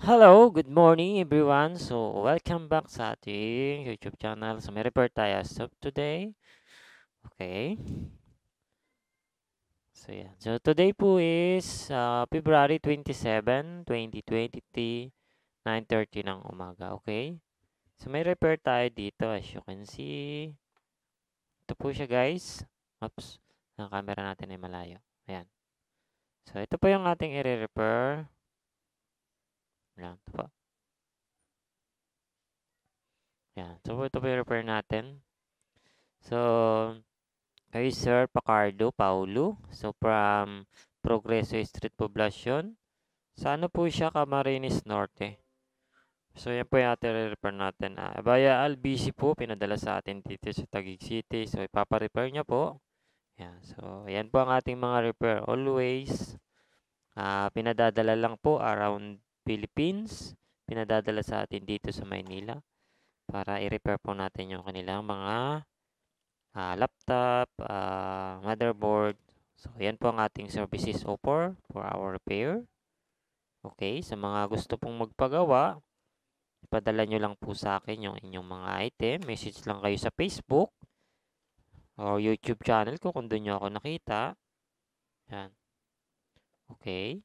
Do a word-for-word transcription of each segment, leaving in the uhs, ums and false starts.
Hello, good morning everyone. So, welcome back sa ating YouTube channel. So, may repair tayo as of today. Okay. So, yeah. So, today po is uh, February twenty-seventh, twenty twenty, nine thirty ng umaga. Okay. So, may repair tayo dito as you can see. Ito po siya guys. Oops. Ang camera natin ay malayo. Ayan. So, ito po yung ating i-repair. Ayan. Ito po. Ayan. So, ito po yung repair natin. So, kay Sir Pacardo Paulo. So, from Progreso Street Poblacion. Sa ano po siya? Camarines Norte. So, yan po yung ating repair natin. Ah, via L B C po, pinadala sa atin dito sa Taguig City. So, ipapa-repair niya po. Yan. So, yan po ang ating mga repair. Always, ah, pinadadala lang po around Philippines. Pinadadala sa atin dito sa Maynila. Para i-repair po natin yung kanilang mga uh, laptop, uh, motherboard. So, yan po ang ating services offer for our repair. Okay, sa mga gusto pong magpagawa, ipadala nyo lang po sa akin yung inyong mga item. Message lang kayo sa Facebook or YouTube channel ko kung doon nyo ako nakita. Yan. Okay.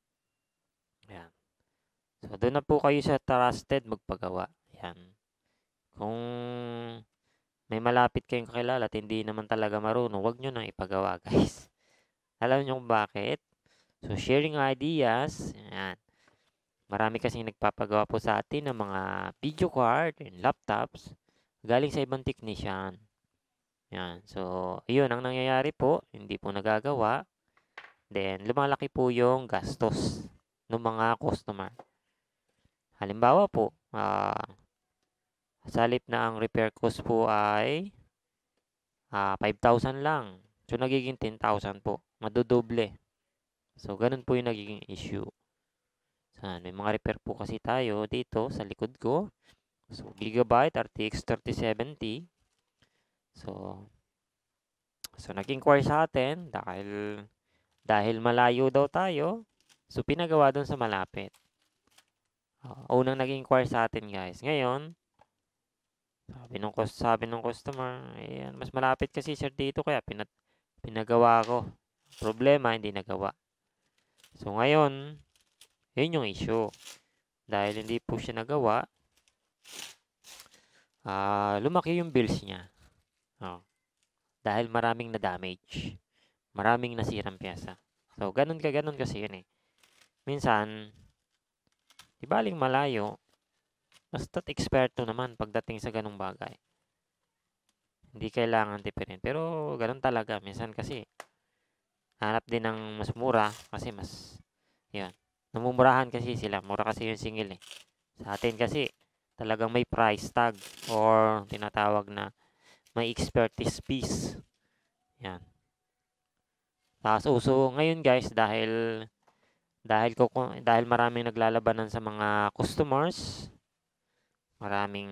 Yan. So, doon na po kayo sa Trusted magpagawa. Yan. Kung may malapit kayong kakilala at hindi naman talaga marunong, huwag nyo na ipagawa, guys. Alam nyo kung bakit? So, sharing ideas. Yan. Marami kasing nagpapagawa po sa atin ng mga video card and laptops galing sa ibang technician. Yan. So, ayun ang nangyayari po. Hindi po nagagawa. Then, lumalaki po yung gastos ng mga customer. Halimbawa po, uh, sa halip na ang repair cost po ay uh, five thousand lang. So, nagiging ten thousand po. Madodoble. So, ganun po yung nagiging issue. Saan? May mga repair po kasi tayo dito sa likod ko. So, Gigabyte R T X thirty seventy. So, so nag-inquire sa atin dahil dahil malayo daw tayo. So, pinagawa doon sa malapit. Uh, unang nag-inquire sa atin, guys. Ngayon, sabi nung, sabi nung customer, ayan, mas malapit kasi sir dito kaya pinat, pinagawa ko. Problema, hindi nagawa. So, ngayon, yun yung issue. Dahil hindi po siya nagawa, uh, lumaki yung bills niya. Oh. Dahil maraming na-damage. Maraming nasirang pyesa. So, ganun ka, ganun kasi yun eh. Minsan, di baling malayo, basta't eksperto naman pagdating sa ganung bagay. Hindi kailangan different. Pero, ganun talaga. Minsan kasi, hanap din ng mas mura kasi mas, yun. Namumurahan kasi sila. Mura kasi yung singil eh. Sa atin kasi, talagang may price tag or tinatawag na may expertise fees. Yan. Tapos uso ngayon guys dahil dahil ko dahil maraming naglalabanan sa mga customers, maraming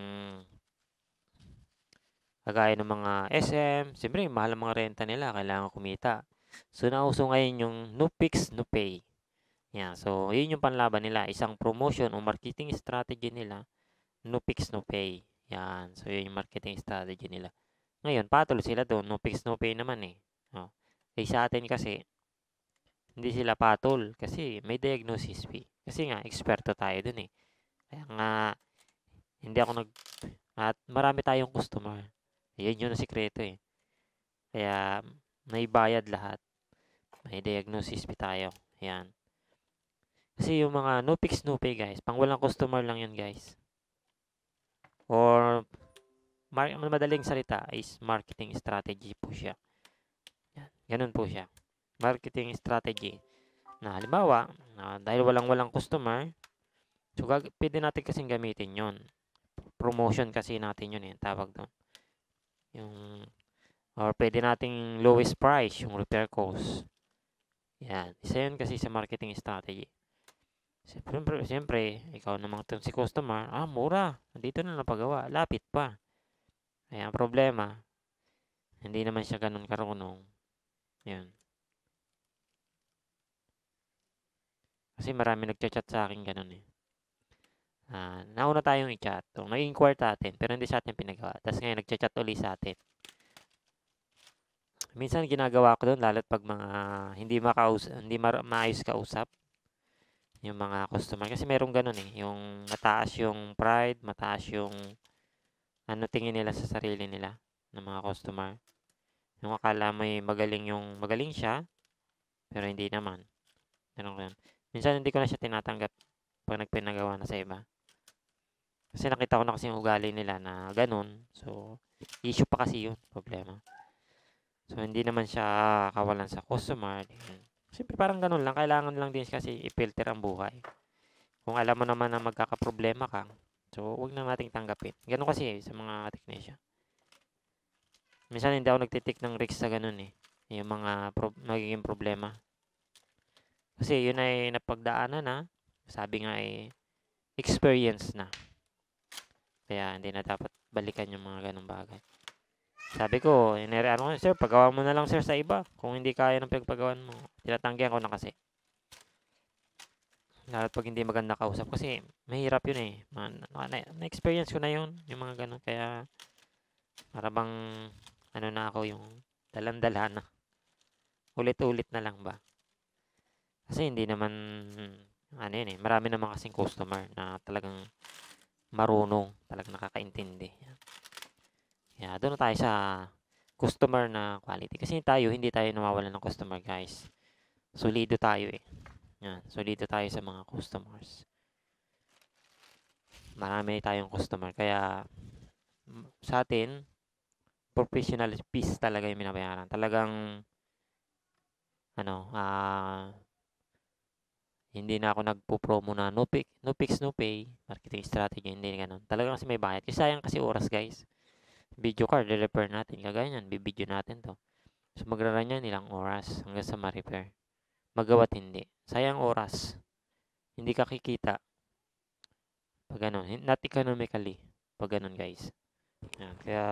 kagaya ng mga S M, siyempre mahal ang mga renta nila, kailangan kumita. So nauso ngayon yung no fix, no pay. Yan. So yun yung panlaban nila, isang promotion o marketing strategy nila, no fix, no pay. Yan. So yun yung marketing strategy nila. Ngayon, patol sila doon, no fix, no pay naman eh. Oh. Eh sa atin kasi, hindi sila patol kasi may diagnosis fee. Kasi nga, eksperto tayo dun eh. Kaya nga, hindi ako nag... At marami tayong customer. Yan yun ang sikreto eh. Kaya, may bayad lahat. May diagnosis fee tayo. Yan. Kasi yung mga no fix, no pay guys, pang walang customer lang yun guys. Or, mar- madaling salita is marketing strategy po siya. Yan. Ganun po siya. Marketing strategy. Na halimbawa, na dahil walang-walang customer, so gag- pwede natin kasing gamitin yon. Promotion kasi natin yun eh, tawag doon. Yung, or pwede nating lowest price, yung repair cost. Yan. Isa yun kasi sa marketing strategy. Siyempre, siyempre ikaw namang si customer, ah, mura. Dito na napagawa. Lapit pa. Kaya ang problema, hindi naman siya ganun karunong. Yan. Kasi marami nagchat-chat sa akin ganun eh. Ah, nauna tayong i-chat. So, nag-inquire atin, pero hindi sa atin pinagawa. Tapos ngayon, nagchat-chat uli sa atin. Minsan ginagawa ko doon, lalo't pag mga hindi makaus hindi ma- maayos kausap yung mga customer. Kasi merong ganun eh, yung mataas yung pride, mataas yung ano tingin nila sa sarili nila ng mga customer. Yung akala mo magaling yung magaling siya, pero hindi naman. Ganun ko yun. Minsan hindi ko na siya tinatanggap pag nagpinagawa na sa iba. Kasi nakita ko na kasi yung ugali nila na ganun. So, issue pa kasi yun, problema. So, hindi naman siya kawalan sa customer. Siyempre, parang ganun lang. Kailangan lang din kasi i-filter ang buhay. Kung alam mo naman na magkakaproblema ka, so, wag na nating tanggapin. Ganun kasi eh, sa mga technician. Minsan, hindi ako nagtitik ng risk sa ganun eh. Yung mga pro- magiging problema. Kasi yun ay napagdaanan na. Sabi nga eh, experience na. Kaya hindi na dapat balikan yung mga ganung bagay. Sabi ko, inere ano ko, sir, pagawa mo na lang sir sa iba. Kung hindi kaya ng pagpagawan mo, tinatanggihan ko na kasi. Lalo pag hindi maganda kausap kasi mahirap yun eh. Man, na, na-experience ko na yun, yung mga ganun. Kaya para bang ano na ako yung dalan-dala na. Ulit-ulit na lang ba? Kasi hindi naman ano yun eh. Marami naman kasing customer na talagang marunong, talagang nakakaintindi. Yeah, doon na tayo sa customer na quality. Kasi tayo, hindi tayo nawawalan ng customer, guys. Solido tayo eh. Yan, solido tayo sa mga customers. Marami tayong customer. Kaya, sa atin, professional fees talaga yung binabayaran. Talagang, ano, ah, hindi na ako nagpo-promo na no, pick, no fix, no pay. Marketing strategy, hindi ganun. Talagang kasi may bayad. Kasi sayang kasi oras, guys. Video card, re-repair natin. Kagaya yan, bibidyo natin to. So, magra-run yan ilang oras hanggang sa ma-repair. Magawa't hindi. Sayang oras. Hindi ka kikita. Pag ganun. Not economically. Pag ganun, guys. Yan. Kaya,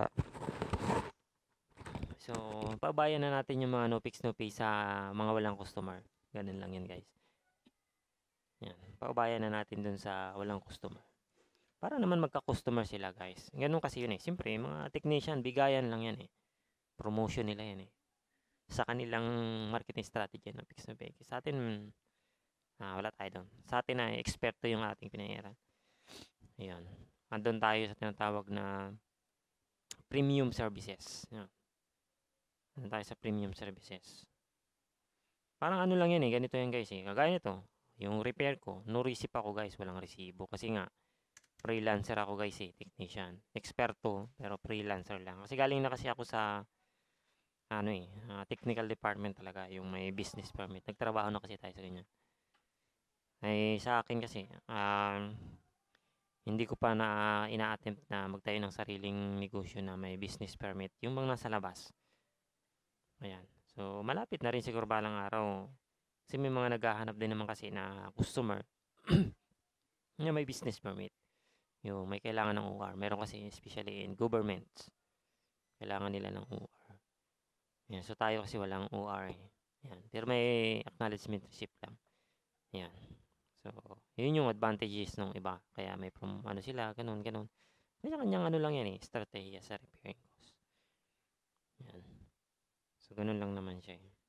so, pabayan na natin yung mga no fix, no pay sa mga walang customer. Ganun lang yan, guys. Yan. Pabayan na natin dun sa walang customer. Para naman magka-customer sila, guys. Ganun kasi yun eh. Siyempre, mga technician, bigayan lang yan eh. Promotion nila yan eh. Sa kanilang marketing strategy no fix, no pay. Sa atin, ah, wala tayo doon. Sa atin na eksperto yung ating pinayaran. Ayan. Andun tayo sa tinatawag na premium services. Ayan. Andun tayo sa premium services. Parang ano lang yan eh. Ganito yan guys eh. Kagaya nito. Yung repair ko. No receipt ako guys. Walang resibo. Kasi nga, freelancer ako guys eh. Technician. Eksperto. Pero freelancer lang. Kasi galing na kasi ako sa ano eh. Uh, technical department talaga. Yung may business permit. Nagtrabaho na kasi tayo sa ganyan. Ay sa akin kasi. Um, Hindi ko pa na ina-attempt na magtayo ng sariling negosyo na may business permit. Yung mga nasa labas. Ayan. So, malapit na rin siguro balang araw. Kasi may mga naghahanap din naman kasi na customer na may business permit. Yung may kailangan ng O R. Meron kasi especially in governments. Kailangan nila ng O R. Ayan. So, tayo kasi walang O R eh. Ayan. Pero may acknowledgement receipt lang. Ayan. So, yun yung advantages ng iba. Kaya may prom, ano sila, ganun, ganun. May kanyang ano lang yan eh, strategy sa repairing cost. Yan. So, ganun lang naman siya eh.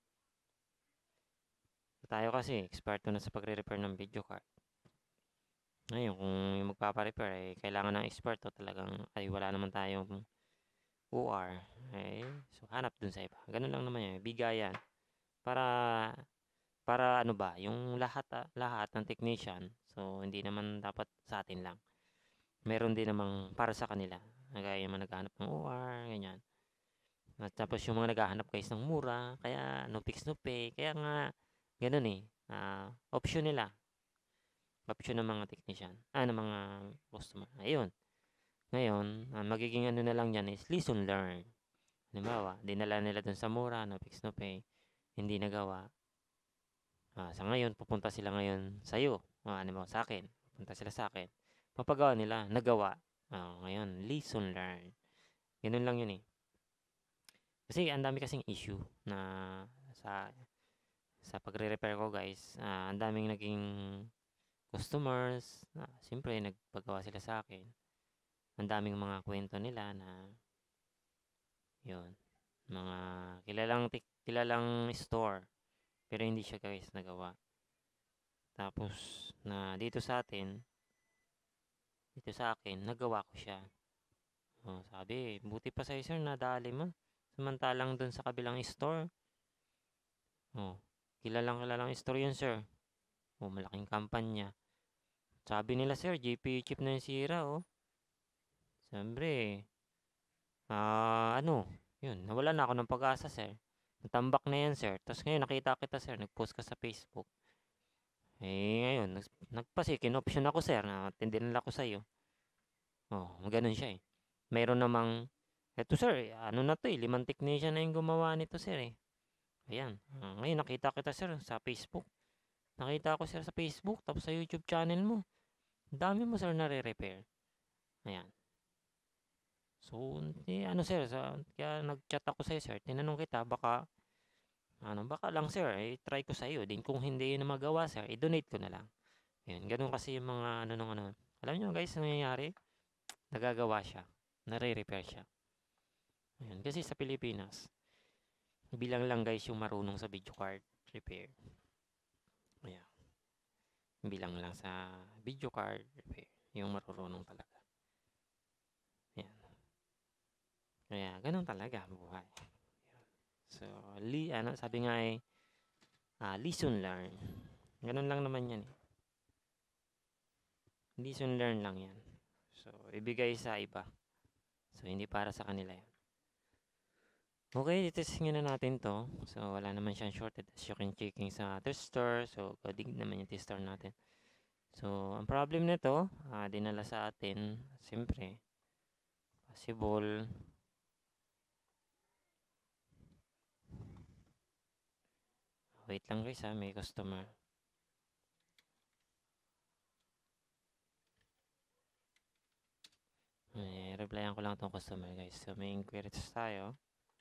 So, tayo kasi, eksperto na sa pagre-repair ng video card. Ngayon, kung yung magpapa-repair eh, kailangan ng eksperto talagang, ay wala naman tayong O R. Eh, so, hanap dun sa iba. Ganun lang naman yan. Bigayan. Para, para ano ba, yung lahat, ah, lahat ng technician, so, hindi naman dapat sa atin lang. Meron din namang para sa kanila. Nagaya yung mga naghahanap ng O R, ganyan. At tapos yung mga naghahanap guys ng mura, kaya no fix no pay, kaya nga ganun eh. Uh, option nila. Option ng mga technician, ah, ng mga customer. Ayun. Ngayon, uh, magiging ano na lang yan is lesson learn. Halimbawa, dinala nila dun sa mura, no fix no pay, hindi nagawa. Uh, sa ngayon, pupunta sila ngayon sa iyo. Uh, ano mo, sa akin. Pupunta sila sa akin. Papagawa nila, nagawa. Uh, ngayon, lesson learn. Ganun lang yun eh. Kasi ang dami kasing issue na sa sa pagre-repair ko guys. Uh, ang daming naging customers. Ah, siyempre, nagpagawa sila sa akin. Ang daming mga kwento nila na, yun, mga kilalang, tik- kilalang store. Pero hindi siya guys nagawa. Tapos, na dito sa atin, dito sa akin, nagawa ko siya. Oh, sabi, buti pa sa'yo sir, nadali mo. Samantalang dun sa kabilang store, oh, kilalang kilalang store yun sir. Oh, malaking kampanya. Sabi nila sir, G P U chip na yung sira oh. Siyempre, ah, ano, yun, nawala na ako ng pag-asa sir. Natambak na yan sir. Tapos ngayon nakita kita sir, nag-post ka sa Facebook. Eh, ngayon, nag nagpa-second option ako sir, na tindihan ko sa'yo. Oh, ganun siya eh. Meron namang, eto sir, eh, ano na to eh, limang technician na yung gumawa nito sir eh. Ayan, ah, ngayon nakita kita sir sa Facebook. Nakita ko sir sa Facebook, tapos sa YouTube channel mo. Ang dami mo sir nare-repair. Ayan. So, eh, ano sir, sa, kaya nag-chat ako sa'yo sir. Tinanong kita, baka, ano, baka lang sir, eh, try ko sa'yo. Din kung hindi yun na magawa sir, i-donate ko na lang. Ayan, ganun kasi yung mga, ano, nung, ano. Alam nyo guys, nangyayari, nagagawa siya. Nare-repair siya. Ayan, kasi sa Pilipinas, bilang lang guys yung marunong sa video card repair. Ayan. Bilang lang sa video card repair. Yung marunong talaga. Ayan. Kaya, ganun talaga buhay. So, li, ano, sabi nga eh, ah, lesson learn. Ganun lang naman yan eh. Lesson learn lang yan. So, ibigay sa iba. So, hindi para sa kanila yan. Okay, itesting na natin to. So, wala naman siyang shorted as you can checking sa tester. So, kadig naman yung tester natin. So, ang problem nito, uh, dinala sa atin, siyempre, possible, wait lang guys ha, may customer. Eh, replyan ko lang itong customer guys. So, may inquiries tayo.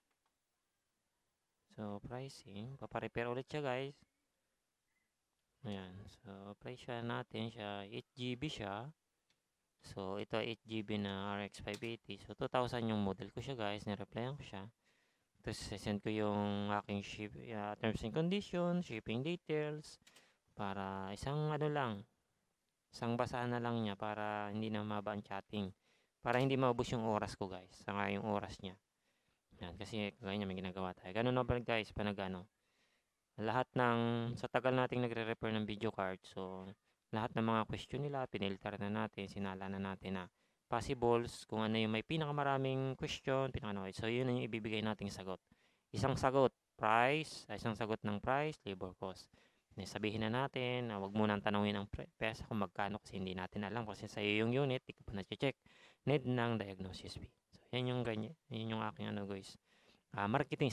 So, pricing, paparepair ulit siya guys. Ayan, so, price siya natin siya, eight G B siya. So, ito eight G B na R X five eighty. So, two thousand yung model ko siya guys. Nireplyan ko siya. Tapos, send ko yung aking ship, uh, terms and conditions, shipping details. Para isang ano lang, isang basahan na lang niya para hindi na maba ang chatting. Para hindi maubos yung oras ko guys. Saka yung oras niya. Yan, kasi kagaya niya may ginagawa tayo. Ganun na ba guys, pa nag ano. Lahat ng, sa tagal nating nagre-repair ng video card. So, lahat ng mga question nila, pinilter na natin, sinala na natin na possibles, kung ano yung may pinakamaraming question, pinakano. So, yun yung ibibigay nating sagot. Isang sagot, price, isang sagot ng price, labor cost. Sabihin na natin, uh, wag mo nang tanongin ang pesa kung magkano kasi hindi natin alam kasi sa iyo yung unit, di ko pa na-check. Need ng diagnosis fee. So, yan yung ganyan. Yan yung aking ano guys. Uh, marketing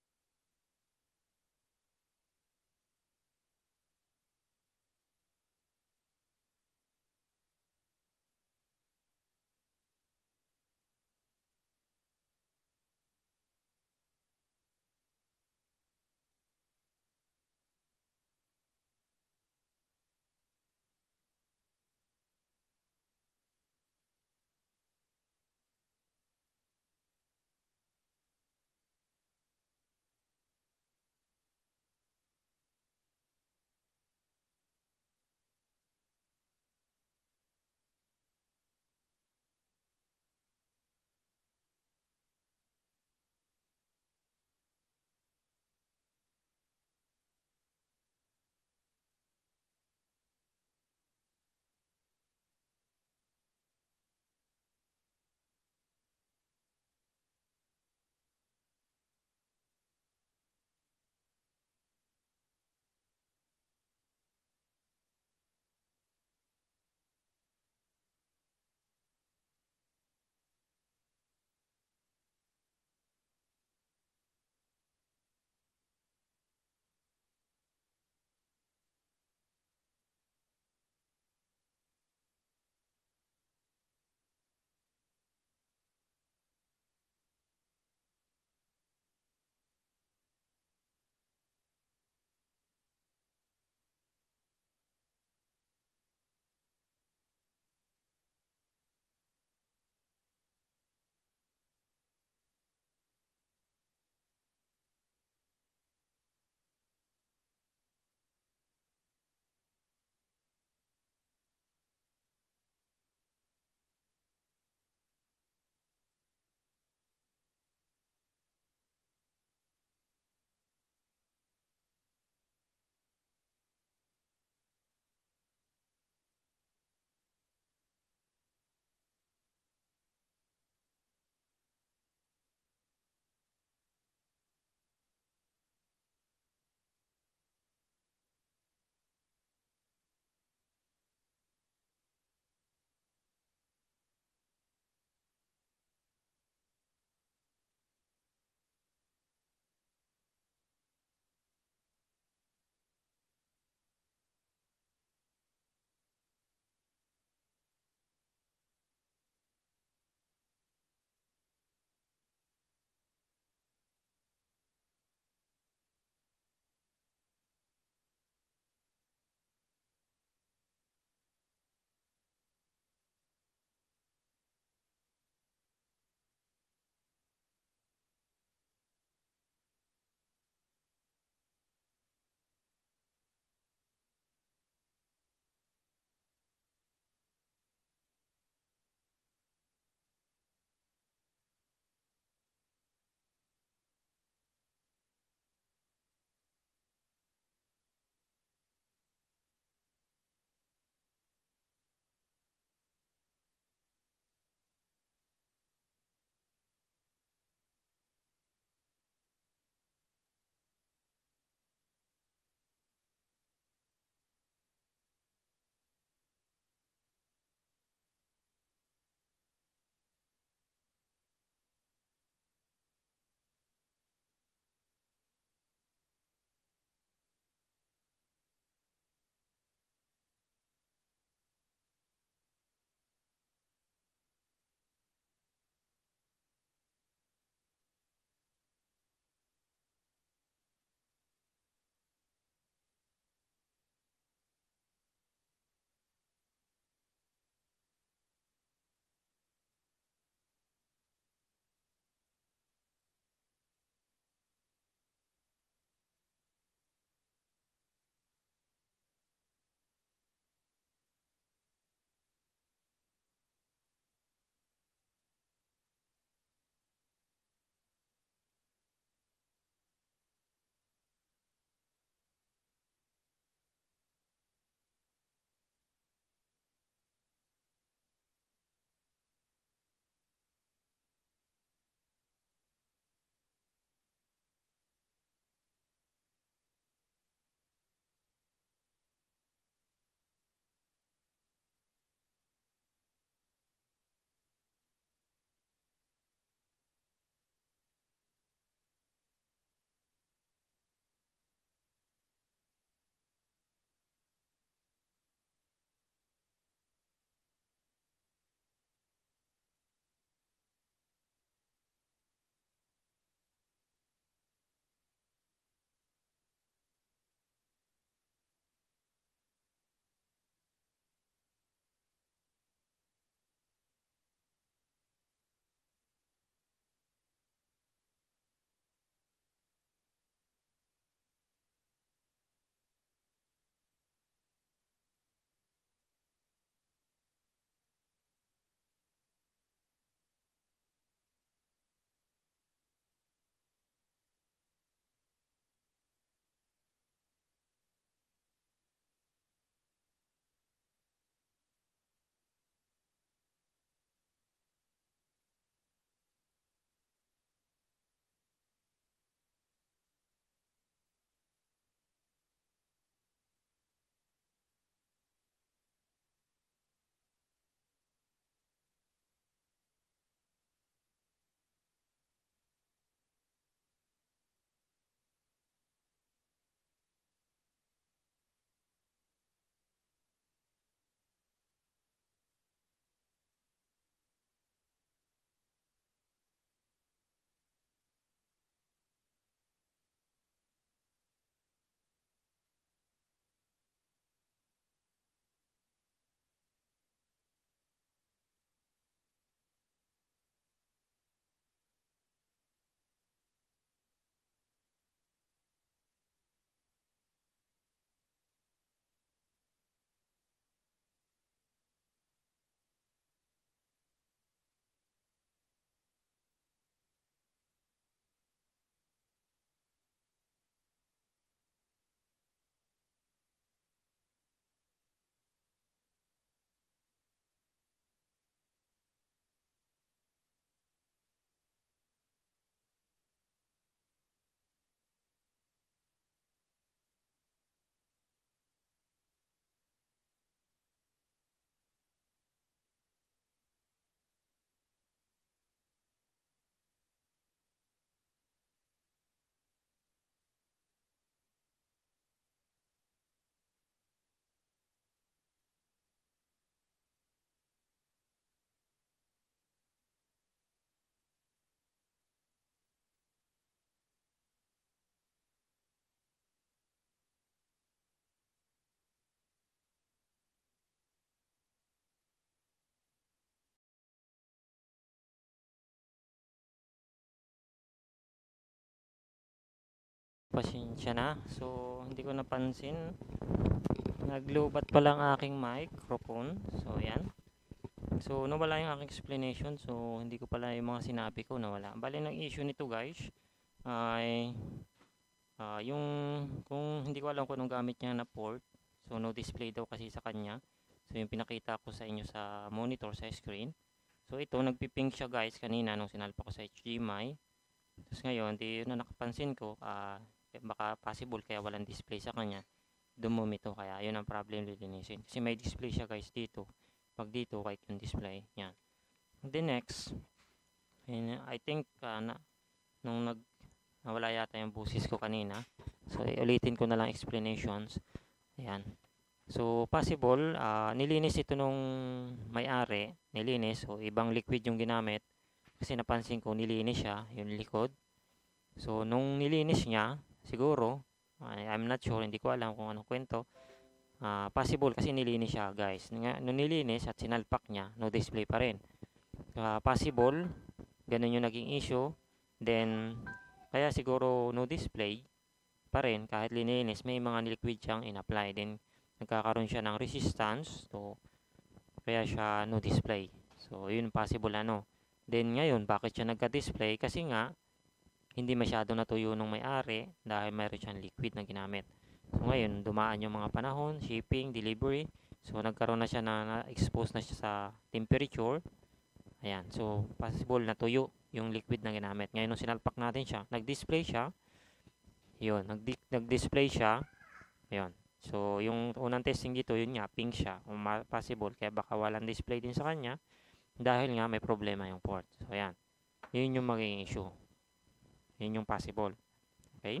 Pasensya na. So, hindi ko napansin. Naglubat pala ang aking microphone. So, yan. So, nawala yung aking explanation. So, hindi ko pala yung mga sinabi ko nawala. Bali, ng issue nito guys, ay uh, yung kung hindi ko alam kung anong gamit niya na port. So, no display daw kasi sa kanya. So, yung pinakita ko sa inyo sa monitor, sa screen. So, ito, nagpiping siya guys kanina nung sinalpa ko sa H D M I. Tapos ngayon, di na nakapansin ko, uh, baka possible kaya walang display sa kanya. Dumumi to, kaya yun ang problem lilinisin. Kasi may display siya guys dito. Pag dito, white yung display. Yan. The next, and I think, uh, na, nung nag, nawala yata yung busis ko kanina. So, ulitin ko na lang explanations. Ayan. So, possible, uh, nilinis ito nung may-ari. Nilinis. So, ibang liquid yung ginamit. Kasi napansin ko, nilinis siya, yung likod. So, nung nilinis niya, siguro, I, I'm not sure, hindi ko alam kung anong kwento. Uh, possible kasi nilinis siya, guys. Nung nilinis at sinalpak niya, no display pa rin. Uh, possible, ganun yung naging issue. Then, kaya siguro no display pa rin, kahit lininis, may mga liquid siyang in-apply. Then, nagkakaroon siya ng resistance. So, kaya siya no display. So, yun possible ano. Then, ngayon, bakit siya nagka-display? Kasi nga, hindi masyado natuyo nung may-ari dahil mayroon siyang liquid na ginamit. So, ngayon, dumaan yung mga panahon, shipping, delivery. So, nagkaroon na siya na, na-expose na siya sa temperature. Ayan. So, possible natuyo yung liquid na ginamit. Ngayon, nung sinalpak natin siya, nag-display siya. Yun, nag-display siya. Yun. So, yung unang testing dito, yun nga, pink siya. Kung possible, kaya baka walang display din sa kanya dahil nga may problema yung port. So, ayan. Yun yung magiging issue. Yun yung possible. Okay?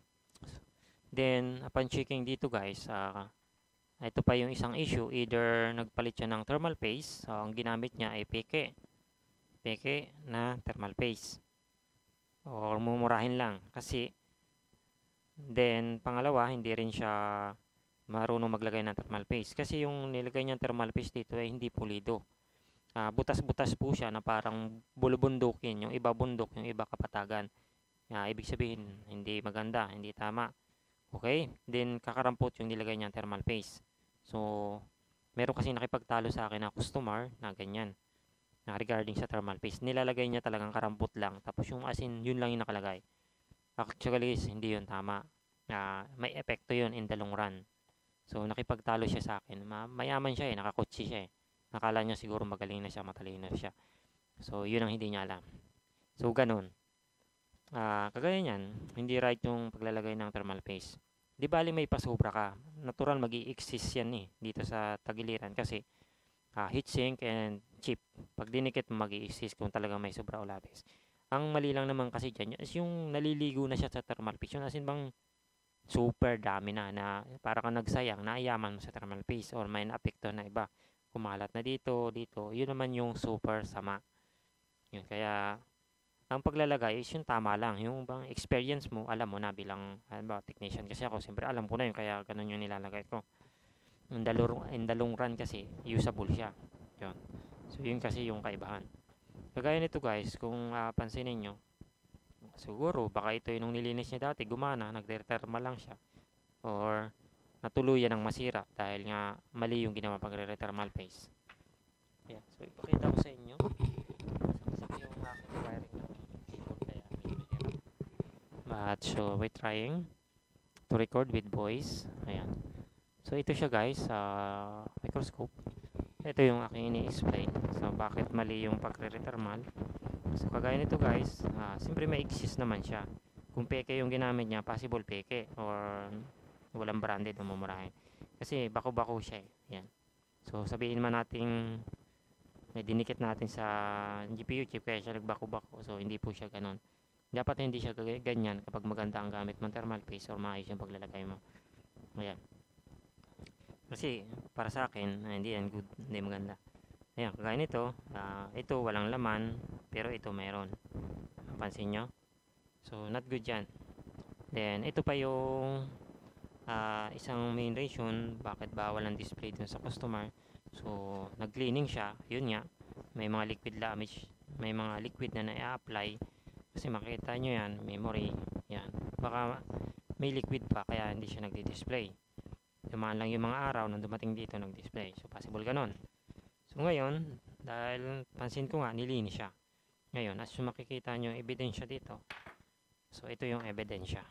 Then, upon checking dito guys, uh, ito pa yung isang issue. Either nagpalit siya ng thermal paste. So, ang ginamit niya ay peke. Peke na thermal paste. Or mumurahin lang. Kasi, then, pangalawa, hindi rin siya marunong maglagay ng thermal paste. Kasi yung nilagay niyang thermal paste dito ay hindi pulido. Uh, butas-butas po siya na parang bulubundukin. Yung iba bundok, yung iba kapatagan. Uh, ibig sabihin, hindi maganda, hindi tama. Okay? Then, kakarampot yung nilagay niyang thermal paste. So, meron kasi nakipagtalo sa akin na customer na ganyan. Na regarding sa thermal paste. Nilalagay niya talagang karampot lang. Tapos yung asin, yun lang yung nakalagay. Actually, hindi yun tama. Uh, may epekto yun in the long run. So, nakipagtalo siya sa akin. Ma mayaman siya eh, nakakotsi siya eh. Nakala niya siguro magaling na siya, matalino na siya. So, yun ang hindi niya alam. So, ganun. Uh, kagaya niyan, hindi right yung paglalagay ng thermal paste. Di bali may pasobra ka. Natural mag-i-exist yan eh, dito sa tagiliran kasi uh, heatsink and chip. Pag dinikit mo mag-i-exist kung talagang may sobra o labis. Ang mali lang naman kasi dyan is yung naliligo na siya sa thermal paste. Yung asin bang super dami na, na para kang nagsayang, naayaman mo sa thermal paste or may naapekto na iba. Kumalat na dito, dito. Yun naman yung super sama. Yun, kaya ang paglalagay is yung tama lang. Yung bang experience mo, alam mo na bilang ano ba, technician. Kasi ako, siyempre alam ko na yun, kaya ganun yung nilalagay ko. In the long, in the long run kasi, usable siya. Yun. So, yun kasi yung kaibahan. Kagaya nito guys, kung uh, pansinin nyo, siguro, baka ito yung nilinis niya dati, gumana, nagre-thermal lang siya. Or, natuluyan ng masira dahil nga mali yung ginawa pagre-thermal paste. Ayan. So, ipakita ko sa inyo. Saksak yung aking wiring. But so we're trying to record with voice. Ayan. So ito siya guys sa uh, microscope. Ito yung aking ini-explain. So bakit mali yung pagre-thermal. So kagaya nito guys, uh, siyempre may exist naman siya. Kung peke yung ginamit niya, possible peke or walang branded na mumurahin. Kasi bako-bako siya eh. Ayan. So sabihin man nating may dinikit natin sa G P U chip kaya siya nagbako-bako. So hindi po siya ganun. Dapat hindi siya ganyan kapag maganda ang gamit mong thermal paste or maayos yung paglalagay mo. Ayan. Kasi para sa akin, ah, hindi yan good, hindi maganda. Ayan, kagaya nito, uh, ito walang laman, pero ito mayroon. Pansin nyo? So, not good yan. Then, ito pa yung uh, isang main reason bakit bawal ang display dun sa customer. So, nag-cleaning siya, yun nga, may mga liquid damage, may mga liquid na na-apply Kasi makita nyo yan, memory, yan. Baka may liquid pa kaya hindi siya nagdi-display. Dumaan lang yung mga araw nung dumating dito nag-display. So possible ganon. So ngayon, dahil pansin ko nga nilinis siya. Ngayon, as yung makikita nyo yung ebidensya dito. So ito yung ebidensya.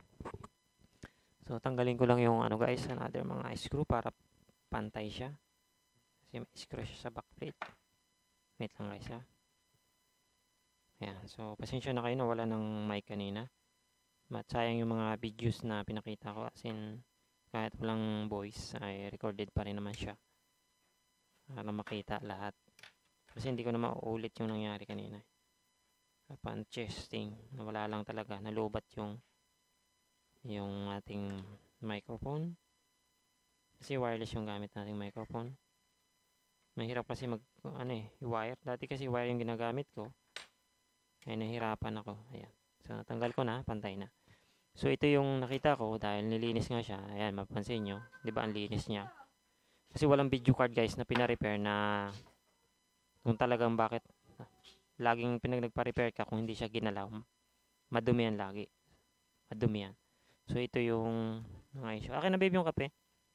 So tanggalin ko lang yung ano guys, another mga screw para pantay siya. Kasi may screw siya sa backplate. Wait lang guys ha. Ayan, so pasensya na kayo na wala ng mic kanina. But sayang yung mga videos na pinakita ko, as in kahit walang voice ay recorded pa rin naman siya para makita lahat. Kasi hindi ko na mauulit yung nangyari kanina. Upon testing, nawala lang talaga, nalubat yung yung ating microphone. Kasi wireless yung gamit nating microphone. Mahirap kasi mag ano eh, wire. Dati kasi wire yung ginagamit ko. Ay nahirapan ako. Ayan. So natanggal ko na, pantay na. So ito yung nakita ko dahil nilinis nga siya. Ayan, mapapansin nyo, 'di ba ang linis niya? Kasi walang video card guys na pina-repair na kung talagang bakit laging pinag nagpa-repair ka kung hindi siya ginalaw. Madumi yan lagi. Madumi yan. So ito yung mga issue. Akin na baby yung kape.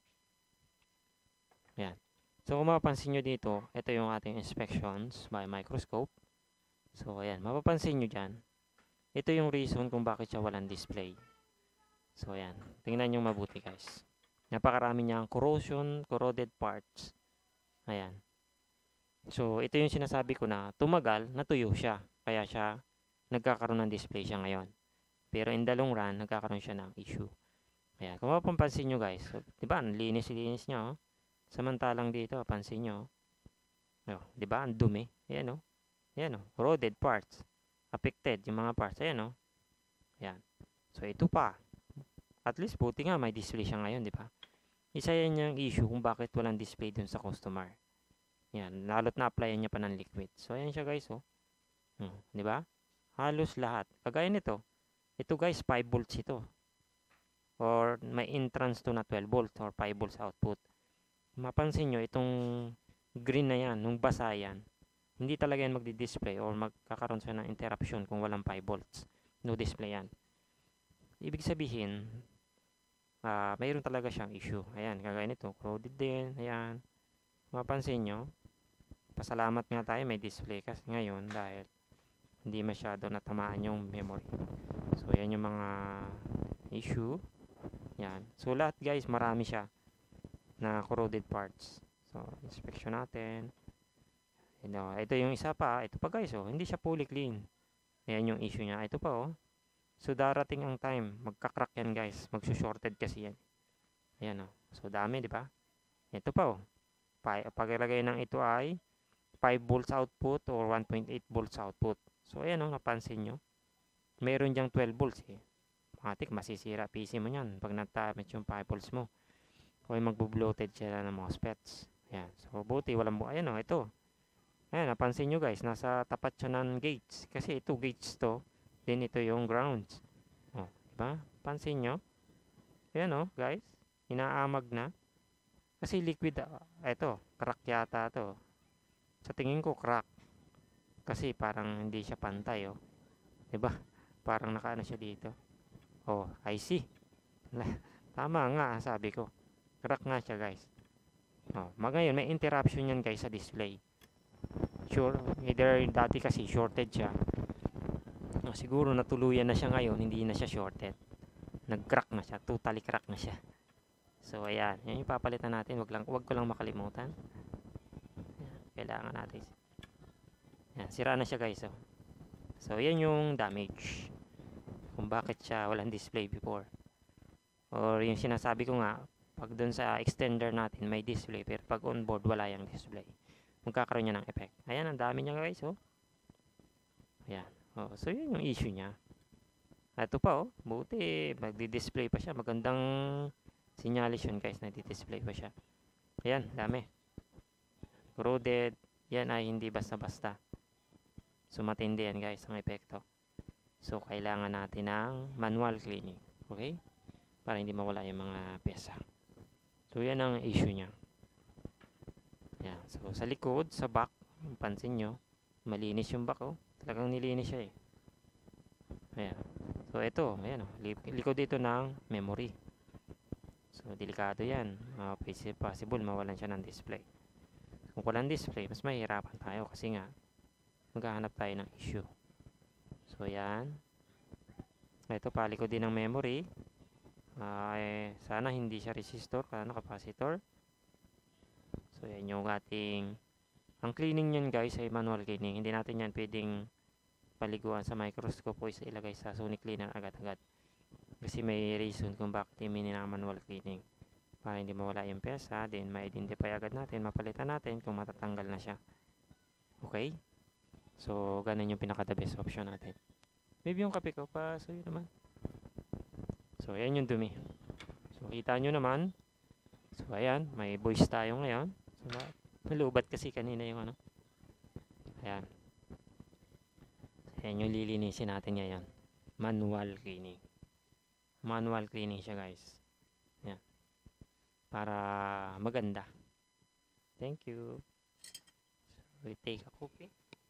Ayan. So kung mapapansin nyo dito, ito yung ating inspections by microscope. So ayan, mapapansin nyo dyan. Ito yung reason kung bakit siya walang display. So ayan, tingnan nyo mabuti guys. Napakarami niyang corrosion, corroded parts. Ayan. So ito yung sinasabi ko na tumagal, natuyo siya. Kaya siya nagkakaroon ng display siya ngayon. Pero in the long run, nagkakaroon siya ng issue. Ayan, kung mapapansin nyo guys, so, diba, ang linis-linis niya, oh. Samantalang dito, pansin nyo, oh, diba, ang dumi. Ayan, oh. Ayan, oh, corroded parts. Affected yung mga parts. Ayan, oh. Ayan. So, ito pa. At least, buti nga, may display siya ngayon, diba? Isa yan yung issue kung bakit walang display dun sa customer. Ayan, lalo't na-applyan niya pa ng liquid. So, ayan siya guys, oh. Hmm, diba? Halos lahat. Kagaya nito. Ito guys, five volts ito. Or may entrance to na twelve volts or five volts output. Mapansin nyo, itong green na yan, nung basa yan, hindi talaga yan magdi-display or magkakaroon siya ng interruption kung walang five volts. No display yan. Ibig sabihin, uh, mayroon talaga siyang issue. Ayan, kagaya nito, corroded din. Ayan. Mapansin nyo, pasalamat nga tayo may display kasi ngayon dahil hindi masyado natamaan yung memory. So, yan yung mga issue. Yan. So, lahat guys, marami siya na corroded parts. So, inspection natin. You know, ito yung isa pa. Ito pa guys, oh. Hindi siya fully clean. Ayan yung issue niya. Ito pa, oh. So, darating ang time. Magka-crack yan guys. Magsushorted kasi yan. Ayan, oh. So, dami, di ba? Ito pa, oh. Pagilagay ng ito ay five volts output or one point eight volts output. So, ayan, oh. Napansin nyo. Meron diyang twelve volts, eh. Matik, masisira P C mo yan pag natamit yung five volts mo. O magbo-bloated sila ng MOSFETs. Ayan. So, buti walang bu... Ayan o, ito. Ayan, napansin nyo guys, nasa tapat siya ng gates. Kasi ito, gates to. Then, ito yung grounds. O, diba? Pansin nyo? Ayan o, guys. Inaamag na. Kasi liquid, uh, ito, crack yata to. Sa tingin ko, crack. Kasi parang hindi siya pantay o. Diba? Parang nakaano siya dito. Oh, I see. Tama nga, sabi ko. Crack nga siya, guys. Oh, ngayon, may interruption yan, guys, sa display. Sure, either dati kasi shorted siya. Oh, siguro natuluyan na siya ngayon, hindi na siya shorted. Nag-crack na siya, totally crack na siya. So, ayan. Yan yung papalitan natin. Wag, lang, wag ko lang makalimutan. Kailangan natin. Yan, sira na siya, guys. Oh. So, yan yung damage. Kung bakit siya walang display before. Or yung sinasabi ko nga, pag dun sa extender natin may display, pero pag onboard wala yung display. Magkakaroon niya ng effect. Ayan, ang dami niya guys, oh. Ayan. Oh, so yun yung issue niya. Ito pa, oh. Buti, magdi-display pa siya. Magandang sinyalis yun guys, nagdi-display pa siya. Ayan, dami. Corroded. Yan ay hindi basta-basta. So, matindi yan guys, ang epekto. So, kailangan natin ng manual cleaning. Okay? Para hindi mawala yung mga pyesa. So, yan ang issue niya. Yan. So, sa likod, sa back, pansin nyo, malinis yung back, oh. Talagang nilinis siya, eh. Ayan. So, ito. Ayan o. Likod dito ng memory. So, delikado yan. Uh, possible mawalan siya ng display. Kung walang display, mas mahihirapan tayo kasi nga, maghahanap tayo ng issue. So, ayan. Ito, palikod din ng memory. Uh, eh, sana hindi siya resistor, ano, capacitor. So, yan yung ating, ang cleaning yan guys ay manual cleaning. Hindi natin yan pwedeng paliguan sa microscope o isa ilagay sa sonic cleaner agad-agad. Kasi may reason kung bakit hindi na manual cleaning. Para hindi mawala yung pyesa, then ma-identify agad natin, mapalitan natin kung matatanggal na siya. Okay? So, ganun yung pinaka-the best option natin. Maybe yung kape ko pa, so yun naman. So, ayan yung dumi. So, kita nyo naman. So, ayan, may voice tayo ngayon. So, nalubat kasi kanina yung ano. Ayan. Ayan yung lilinisin natin ngayon. Manual cleaning. Manual cleaning siya guys. Ayan. Para maganda. Thank you. So, we take a copy.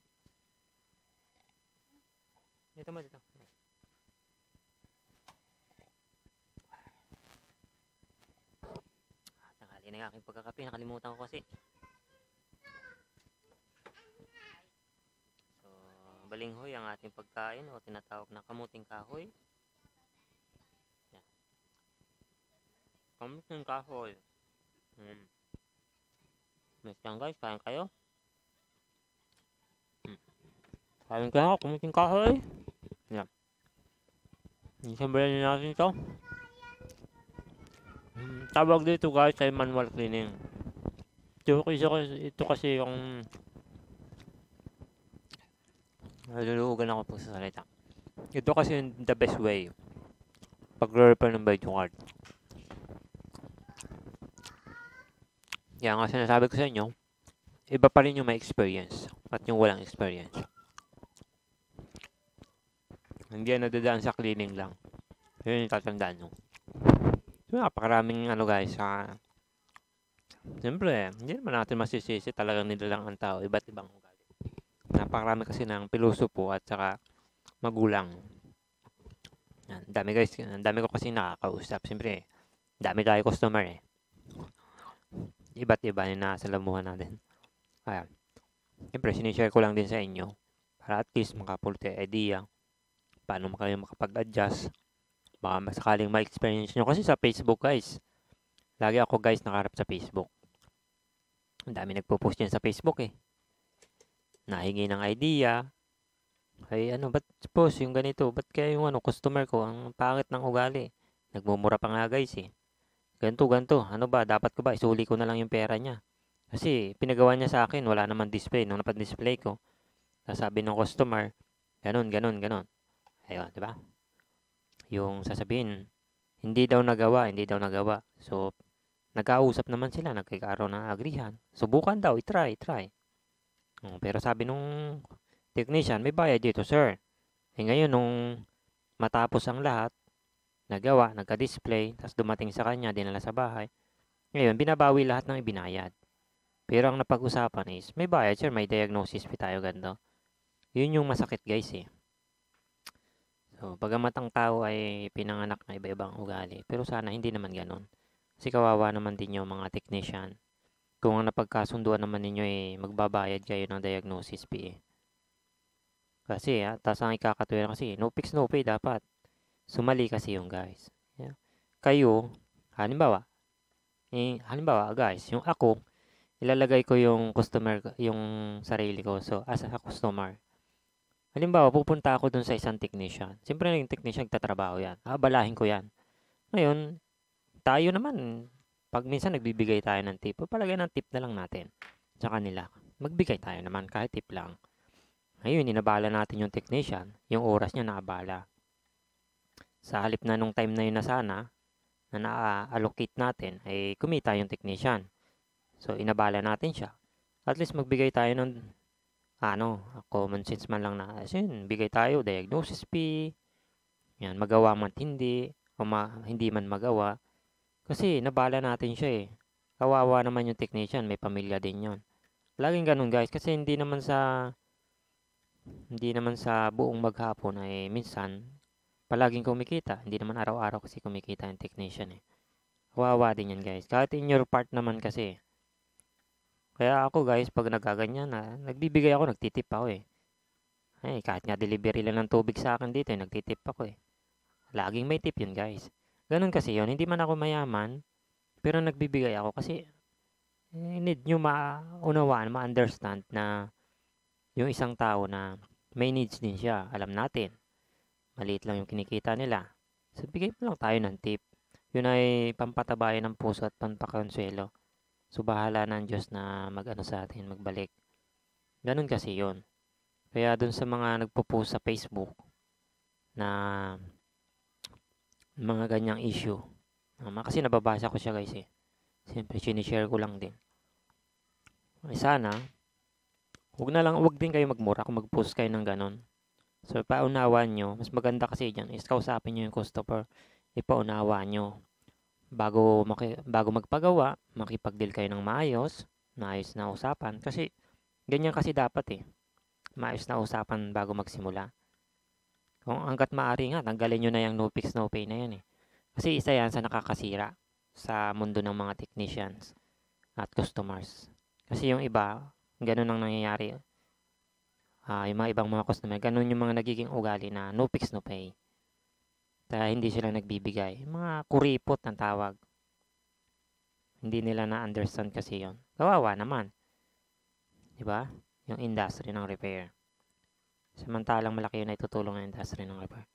Dito mo dito. Tanghali na yung aking pagkakape. Nakalimutan ko kasi. Balinghoy ang ating pagkain o tinatawag na kamuting kahoy. Yan. Kamuting kahoy. Hmm. Next lang guys, kain kayo. Hmm. Kain kayo, kamuting kahoy. Yan. Isabayan natin ito. Hmm. Tawag dito guys ay manual cleaning. Ito kasi, ito kasi yung nalulugan ako po sa salita. Ito kasi the best way pag-repair ng video card. Kaya nga sinasabi ko sa inyo, iba pa rin yung may experience at yung walang experience. Hindi yan nadadaan sa cleaning lang. Yun yung tatandaan nyo. So, napakaraming ano guys, sa... Siyempre, hindi naman natin masisisi talagang nilalang ang tao, iba't ibang ugali. Napakarami kasi ng pilosopo at saka magulang. Yan, dami guys, dami ko kasi nakakausap. Siyempre, dami tayo customer eh. Iba't iba yung nasalamuhan natin. Ayan. Siyempre, sinishare ko lang din sa inyo para at least makapulte idea paano kayo makapag-adjust. Baka masakaling ma-experience nyo. Kasi sa Facebook guys, lagi ako guys nakaharap sa Facebook. Ang dami nagpo-post yan sa Facebook eh. Nahingi ng idea. Ay ano, ba't post yung ganito? Ba't kaya yung ano, customer ko, ang pangit ng ugali? Nagmumura pa nga guys eh. Ganto, ganto. Ano ba? Dapat ko ba? Isuli ko na lang yung pera niya. Kasi pinagawa niya sa akin, wala naman display. Nung napad-display ko, sasabi ng customer, ganun, ganun, ganun. Ayun, di ba? Yung sasabihin, hindi daw nagawa, hindi daw nagawa. So, nagkausap naman sila, nagkakaroon ng agrihan. Subukan daw, i-try, try. Um, pero sabi nung technician, may bayad dito, sir. Eh ngayon, nung matapos ang lahat, nagawa, nagka-display, tapos dumating sa kanya, dinala sa bahay. Ngayon, binabawi lahat ng ibinayad. Pero ang napag-usapan is, may bayad, sir, may diagnosis fee tayo, ganito. Yun yung masakit, guys, eh. So, bagamat ang tao ay pinanganak na iba-ibang ugali, pero sana hindi naman ganun. Kasi kawawa naman din yung mga technician. Kung ang napagkasunduan naman ninyo ay magbabayad kayo ng diagnosis fee. Eh. Kasi, ha, tas ang ikakatuwiran kasi, no fix, no pay dapat. Sumali kasi yung guys. Yeah. Kayo, halimbawa, eh, halimbawa guys, yung ako, ilalagay ko yung customer, yung sarili ko. So, as a customer, halimbawa, pupunta ako dun sa isang technician. Siyempre, yung technician, nagtatrabaho yan. Abalahin ko yan. Ngayon, tayo naman, pag minsan nagbibigay tayo ng tip, palagay ng tip na lang natin sa kanila. Magbigay tayo naman, kahit tip lang. Ngayon, inabala natin yung technician, yung oras niya naabala. Sa halip na nung time na yun na sana, na na-allocate natin, ay kumita yung technician. So, inabala natin siya. At least magbigay tayo ng ano, common sense man lang na, as in, bigay tayo, diagnosis fee, yan, magawa man hindi, o ma, hindi man magawa, kasi nabala natin siya eh. Kawawa naman yung technician, may pamilya din yon. Laging ganun guys, kasi hindi naman sa, Hindi naman sa buong maghapon ay minsan palaging kumikita. Hindi naman araw-araw kasi kumikita yung technician eh. Kawawa din yan guys. Kahit in your part naman kasi. Kaya ako guys, pag nagaganyan na, nagbibigay ako, nagtitip ako eh. Ay, kahit nga delivery lang ng tubig sa akin dito, eh, nagtitip ako eh. Laging may tip yun guys. Ganun kasi yun. Hindi man ako mayaman, pero nagbibigay ako kasi eh, need nyo maunawaan, ma-understand na yung isang tao na may needs din siya. Alam natin, maliit lang yung kinikita nila. So, bigay mo lang tayo ng tip. Yun ay pampatabayan ng puso at pampakonswelo. So, bahala ng Diyos na mag-ano sa atin, magbalik. Ganun kasi yun. Kaya dun sa mga nagpo-post sa Facebook na mga ganyang issue. Um, kasi nababasa ko siya guys eh. Siyempre, sinishare ko lang din. Ay sana, huwag na lang, huwag din kayo magmura kung mag-post kayo ng ganon. So, paunawan nyo. Mas maganda kasi dyan is kausapin nyo yung customer. Ipaunawa nyo. Bago, maki, bago magpagawa, makipag-deal kayo ng maayos. Maayos na usapan. Kasi, ganyan kasi dapat eh. Maayos na usapan bago magsimula. Kung hanggat maaari nga, tanggalin nyo na yung no fix, no pay na yan eh. Kasi isa yan sa nakakasira sa mundo ng mga technicians at customers. Kasi yung iba, ganun ang nangyayari. Uh, yung mga ibang mga customer, ganun yung mga nagiging ugali na no fix, no pay. Kaya hindi sila nagbibigay. Mga kuripot ng tawag. Hindi nila na-understand kasi yon. Kawawa naman. Diba? Yung industry ng repair. Samantalang malaki yun ay tutulong ng industry ng repair.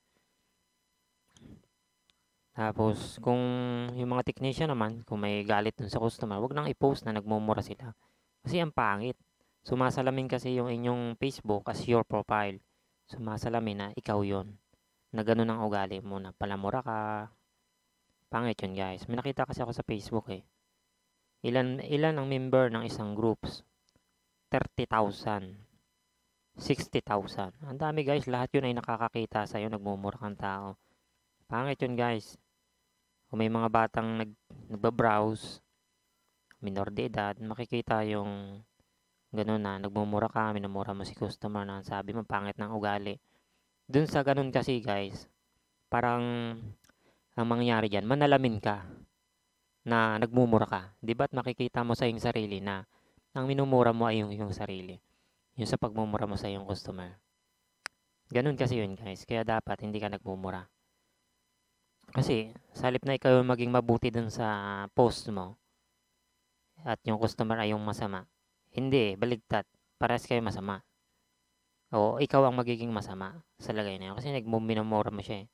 Tapos, kung yung mga technician naman, kung may galit dun sa customer, wag nang i-post na nagmumura sila. Kasi ang pangit. Sumasalamin kasi yung inyong Facebook as your profile. Sumasalamin na ikaw yon, na ganun ang ugali mo, na palamura ka. Pangit yun guys. May nakita kasi ako sa Facebook eh. Ilan, ilan ang member ng isang groups? thirty thousand. sixty thousand. Ang dami guys. Lahat yun ay nakakakita sa'yo. Nagmumura kang tao. Pangit yun guys. Kung may mga batang nag, nagbabrowse, minor de edad, makikita yung ganun na, nagmumura ka, minumura mo si customer na sabi mo, pangit ng ugali. Dun sa ganun kasi guys, parang ang mangyayari dyan, manalamin ka na nagmumura ka. Di ba't makikita mo sa iyong sarili na ang minumura mo ay yung iyong sarili. Yung sa pagmumura mo sa iyong customer. Ganun kasi yun guys, kaya dapat hindi ka nagmumura. Kasi, sa halip na ikaw maging mabuti dun sa post mo, at yung customer ay yung masama. Hindi, baligtad. Parehas kayo masama. O ikaw ang magiging masama sa lagay na yun. Kasi nagmuminamura mo siya eh.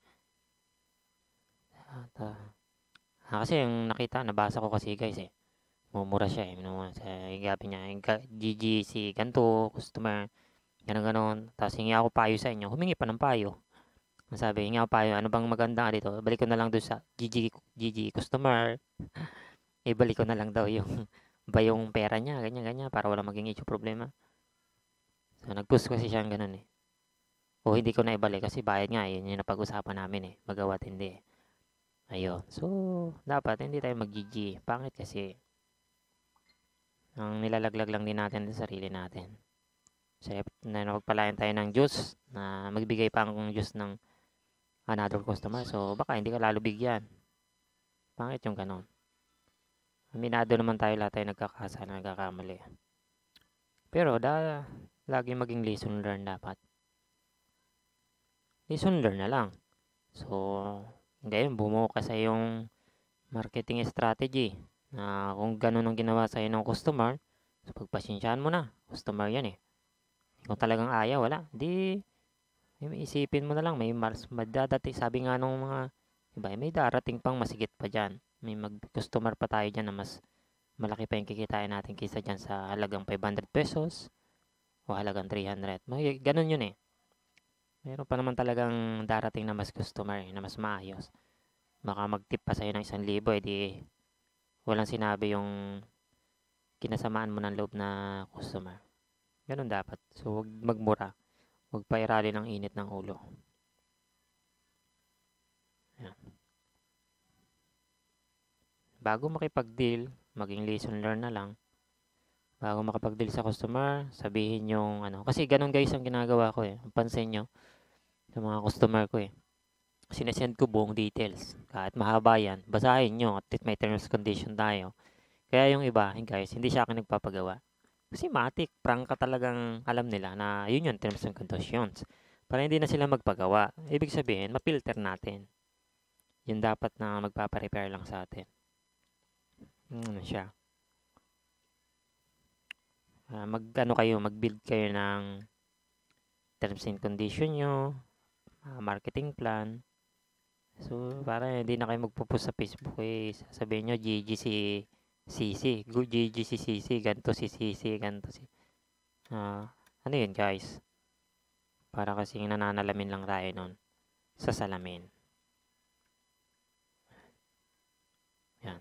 At, uh, ah, kasi yung nakita, nabasa ko kasi guys eh. Mumura siya eh. Minumura sa gabi niya. G G si ganito, customer. Ganun ganon. Tapos hingi ako payo sa inyo. Humingi pa ng payo. Sabi, hingi ako payo. Ano bang maganda dito? Balik ko na lang doon sa G G, G G customer. Ibalik ko na lang daw yung ba yung pera niya, ganyan-ganyan, para wala maging issue problema. So, nag-post kasi siya ganun eh. O hindi ko na ibalik kasi bayad nga, yun yung napag-usapan namin eh. Magawa't hindi eh. Ayun. So, dapat hindi tayo mag-G G. Pangit kasi ang nilalaglag lang din natin sa sarili natin. So, na napagpalayan tayo ng Diyos na magbigay pa ang Diyos ng another customer. So, baka hindi ka lalo bigyan. Pangit yung ganon. Aminado naman tayo lahat tayo nagkakasala, nagkakamali. Pero, da, lagi maging lesson learn dapat. Lesson learn na lang. So, ngayon bumuo ka sa yung marketing strategy na kung ganun ang ginawa sa'yo ng customer, so pagpasensyaan mo na. Customer yan eh. Kung talagang ayaw, wala. Di, isipin mo na lang, may mas madadati. Sabi nga nung mga iba, may darating pang masigit pa dyan. May mag-customer pa tayo dyan na mas malaki pa yung kikitain natin kaysa dyan sa halagang five hundred pesos o halagang three hundred. May, ganun yun eh. Meron pa naman talagang darating na mas customer eh, na mas maayos. Baka mag-tip pa sa'yo ng isang libo, eh di walang sinabi yung kinasamaan mo ng loob na customer. Ganun dapat. So, huwag magmura. Huwag pa irali ng init ng ulo. Yan. Bago makipag-deal, maging lesson learn na lang. Bago makapag-deal sa customer, sabihin yung ano. Kasi ganun guys ang ginagawa ko eh. Pansin nyo sa mga customer ko eh. Sinesend ko buong details. Kahit mahaba yan, basahin nyo. At least may terms condition tayo. Kaya yung iba, guys, hindi siya akin nagpapagawa. Kasi matik, prangka talagang alam nila na yun yung terms and conditions. Para hindi na sila magpagawa. Ibig sabihin, mapilter natin. Yun dapat na magpapa-repair lang sa atin. Ano siya. Uh, mag ano kayo, mag-build kayo ng terms and condition nyo, uh, marketing plan. So, para hindi na kayo magpo-post sa Facebook eh, sasabihin nyo, G G si C C, G G si C C, ganito si C C, ganito si... Uh, ano yun guys? Para kasing nananalamin lang tayo nun sa salamin. Yan.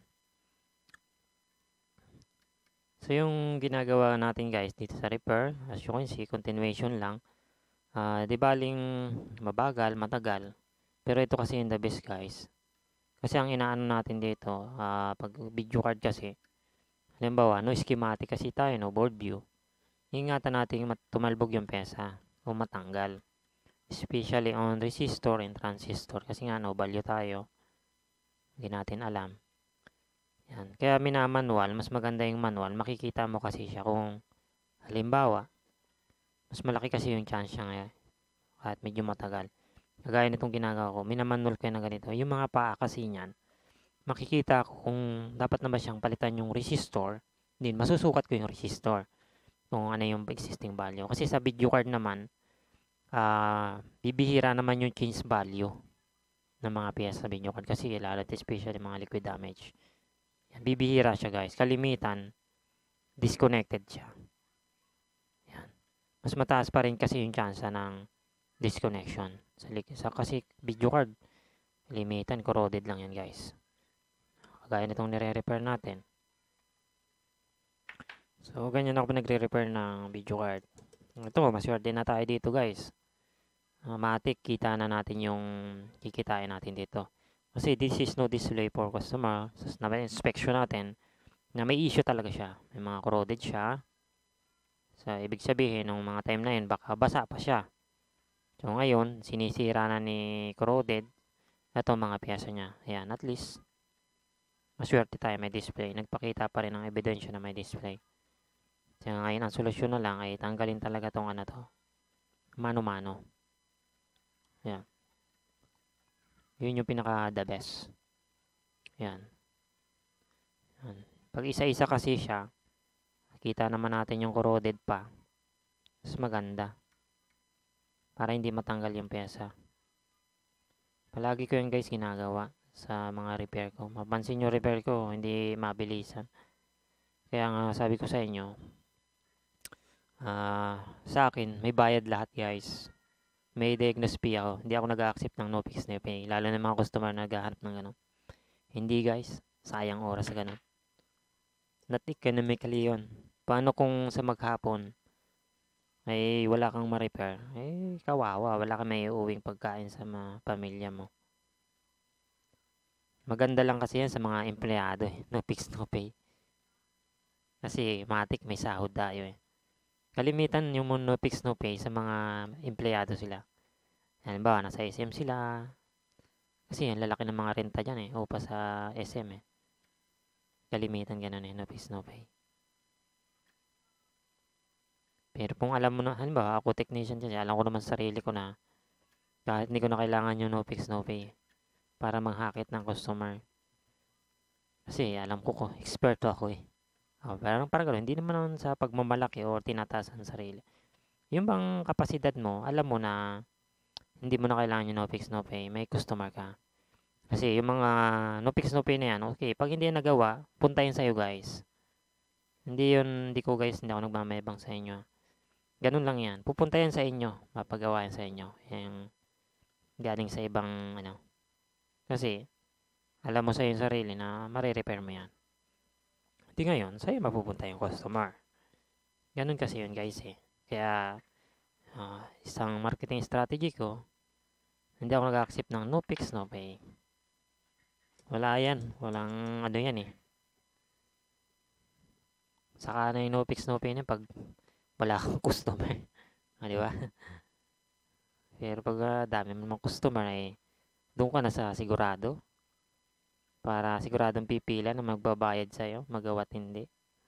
So, yung ginagawa natin guys dito sa repair, as you can see, continuation lang. Uh, di baling mabagal, matagal. Pero ito kasi yung the best guys. Kasi ang inaano natin dito, uh, pag video card kasi, halimbawa, no schematic kasi tayo, no board view. Ingatan natin tumalbog yung pesa o matanggal. Especially on resistor and transistor. Kasi nga, no, value tayo. Hindi natin alam. Yan. Kaya minamanual, mas maganda yung manual. Makikita mo kasi siya kung halimbawa, mas malaki kasi yung chance siya ngayon. At medyo matagal. Kagaya nitong ginagawa ko, minamanual ko na ganito. Yung mga paa kasi niyan, makikita ko kung dapat na ba siyang palitan yung resistor. Din, masusukat ko yung resistor. Kung ano yung existing value. Kasi sa video card naman, uh, bibihira naman yung change value ng mga piyesa sa video card. Kasi lalo especially mga liquid damage. Bibihira siya guys. Kalimitan, disconnected siya. Yan. Mas mataas pa rin kasi yung chance ng disconnection. Sa, sa kasi video card, kalimitan, corroded lang yan guys. Kagaya nitong nire-repair natin. So, ganyan ako nagre-repair ng video card. Ito, maswerte na tayo dito guys. Uh, matik, kita na natin yung kikitain natin dito. Kasi this is no display for customer. So, na-inspection natin na may issue talaga siya. May mga corroded siya. So, ibig sabihin, nung mga time na yun, baka basa pa siya. So, ngayon, sinisira na ni corroded. Ito mga piyesa niya. Ayan, at least, maswerte tayo may display. Nagpakita pa rin ng ebidensya na may display. So, ngayon, ang solusyon na lang ay tanggalin talaga tong ano to. Mano-mano. Ayan. Yun yung pinaka the best. Yan. Yan. Pag isa-isa kasi siya, kita naman natin yung corroded pa. Mas maganda. Para hindi matanggal yung pyesa. Palagi ko yun guys ginagawa sa mga repair ko. Mapansin nyo repair ko, hindi mabilisan. Kaya nga sabi ko sa inyo, uh, sa akin, may bayad lahat guys. May diagnose fee ako. Hindi ako nag-accept ng no fix no pay. Lalo na mga customer na naghahanap ng gano'n. Hindi guys. Sayang oras sa gano'n. Not economically yun. Paano kung sa maghapon ay wala kang ma-repair? Eh, kawawa. Wala kang may uuwing pagkain sa mga pamilya mo. Maganda lang kasi yan sa mga empleyado eh. No fix no pay. Kasi matik may sahod tayo eh. Kalimitan yung no fix no pay sa mga empleyado sila. Halimbawa, nasa S M sila. Kasi ang lalaki ng mga renta dyan eh. Upa sa S M eh. Kalimitan ganun eh. No fix no pay. Pero kung alam mo na, halimbawa, ako technician dyan, alam ko naman sa sarili ko na kahit hindi ko na kailangan yung no fix no pay para manghakit ng customer. Kasi alam ko ko, eksperto ako eh. Oh, parang parang gano'n, hindi naman sa pagmamalaki o tinataas ang sarili. Yung bang kapasidad mo, alam mo na hindi mo na kailangan yung no fix no pay, may customer ka. Kasi yung mga no fix no pay na yan, okay, pag hindi yan nagawa, punta yun sa'yo guys. Hindi yun, hindi ko guys, hindi ako nagmamayabang sa inyo. Ganun lang yan. Pupunta yan sa inyo, mapagawa yan sa inyo. Yung galing sa ibang ano. Kasi, alam mo sa yung sarili na marirepair mo yan. Di ngayon, sa'yo mapupunta yung customer. Ganun kasi yun guys eh. Kaya, uh, isang marketing strategy ko, hindi ako nag-accept ng no fix, no pay. Wala yan. Walang ano yan eh. Saka na yung no fix no pay na pag wala kang customer. Ah, di ba? Pero pag uh, dami mo naman customer, eh, doon ka na sa sigurado. Para siguradong pipila na magbabayad sa'yo, magawa't hindi.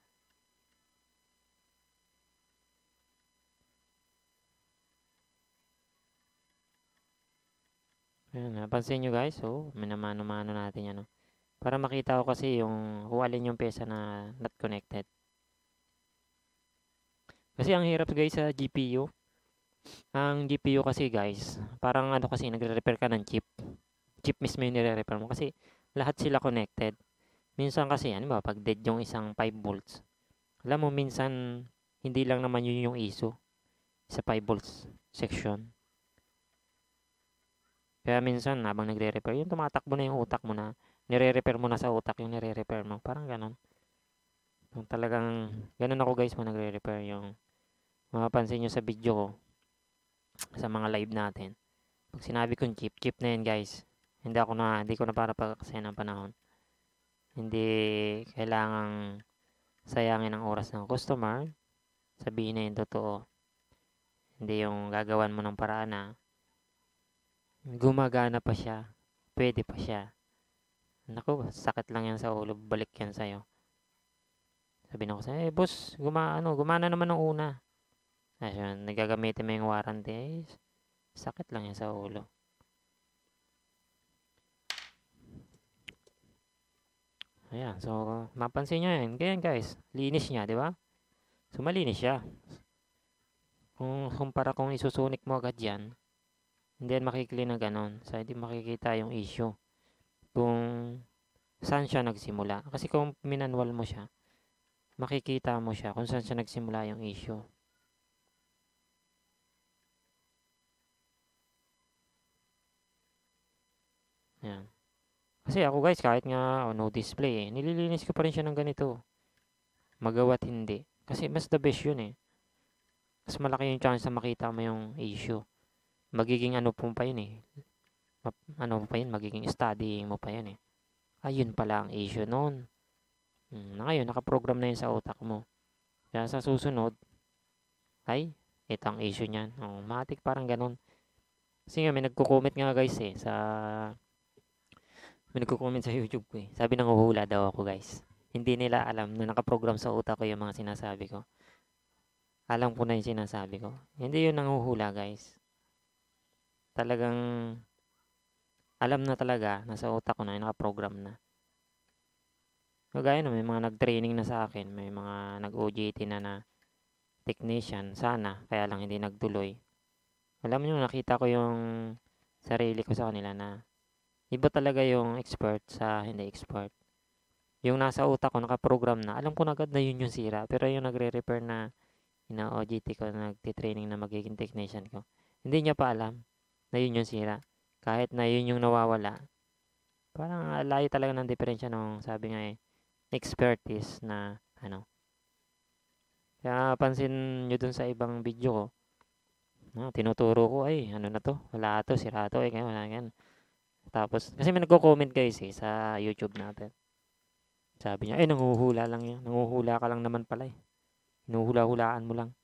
Ayan, napansin nyo guys, so, minamano-mano natin yan. No? Para makita ko kasi yung kung alin yung pesa na not connected. Kasi ang hirap guys sa G P U. Ang G P U kasi guys, parang ano kasi, nagre-repair ka ng chip. Chip mismo yung nire-repair mo kasi lahat sila connected. Minsan kasi, ano ba, pag dead yung isang five volts, alam mo, minsan, hindi lang naman yun yung issue sa five volts section. Kaya minsan, habang nagre-repair, yung tumatakbo na yung utak mo na, nire-repair mo na sa utak yung nire-repair mo. Parang ganon. Yung talagang, ganon ako guys, mo nagre-repair yung, mapapansin nyo sa video ko, sa mga live natin. Pag sinabi kong chip, chip na yun guys. Hindi ako na, hindi ko na para pagkakasaya ng panahon. Hindi kailangang sayangin ang oras ng customer. Sabihin na yung totoo. Hindi yung gagawan mo ng paraan na gumagana pa siya. Pwede pa siya. Naku, sakit lang yan sa ulo. Balik yan sa'yo. Sabi na ko sa'yo, eh boss, guma, ano, gumana naman ng una. Ayun, nagagamitin mo yung warranty. Eh, sakit lang yan sa ulo. Ayan, so, mapansin nyo yan. Ganyan guys, linis niya, di ba? So, malinis siya. Kung kumpara kung isusunik mo agad yan, hindi yan makikili na ganon. So, hindi makikita yung issue. Kung saan siya nagsimula. Kasi kung minanwal mo siya, makikita mo siya kung saan siya nagsimula yung issue. Ayan. Kasi ako guys, kahit nga oh, no display eh, nililinis ko pa rin siya ng ganito. Magawa't hindi. Kasi mas the best yun eh. Mas malaki yung chance na makita mo yung issue. Magiging ano po pa yun eh. Ano pa yun, magiging studying mo pa yun eh. Ayun pala ang issue noon. Hmm, na ngayon, nakaprogram na yun sa utak mo. Kaya sa susunod, ay, ito ang issue niyan. Oh, matik parang ganun. Kasi nga, may nagko-comment nga guys eh, sa, may nagko-comment sa YouTube ko eh. Sabi nang uhula daw ako guys. Hindi nila alam na nakaprogram sa utak ko yung mga sinasabi ko. Alam ko na yung sinasabi ko. Hindi yun nanguhula guys. Talagang, alam na talaga, nasa utak ko na, nakaprogram na. Kagaya na, may mga nag-training na sa akin, may mga nag-O J T na na technician, sana, kaya lang hindi nagtuloy. Alam niyo, nakita ko yung sarili ko sa kanila na iba talaga yung expert sa hindi expert. Yung nasa utak ko, nakaprogram na, alam ko na agad na yun yung sira, pero yung nagre-repair na ina-O J T ko, na nagtitraining na magiging technician ko, hindi niya pa alam na yun yung sira. Kahit na yun yung nawawala, parang layo talaga ng diferensya nung sabi nga eh, expertise na ano. Kaya pansin nyo dun sa ibang video ko, no, tinuturo ko ay ano na to, wala to, sira to, eh, kaya wala yan. Tapos, kasi may nagko-comment guys eh, sa YouTube natin. Sabi niya, eh, nanguhula lang yan. Nanguhula ka lang naman pala eh. Hinuhula-hulaan mo lang.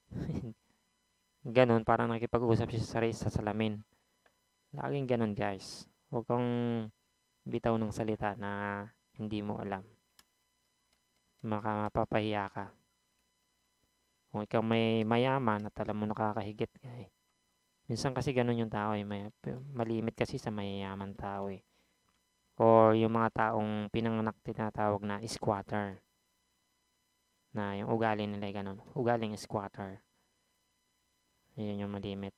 Ganon, parang nakikipag-usap siya sa sarili sa salamin. Laging ganon guys. Huwag kang bitaw ng salita na hindi mo alam. Makapapahiya ka. Kung ikaw may mayaman at alam mo nakakahigit ka eh. Minsan kasi ganun yung tao eh. May, malimit kasi sa mayayaman tao eh. Or yung mga taong pinanganak tinatawag na squatter. Na yung ugali nila ay ganun. Ugaling squatter. Yun yung malimit.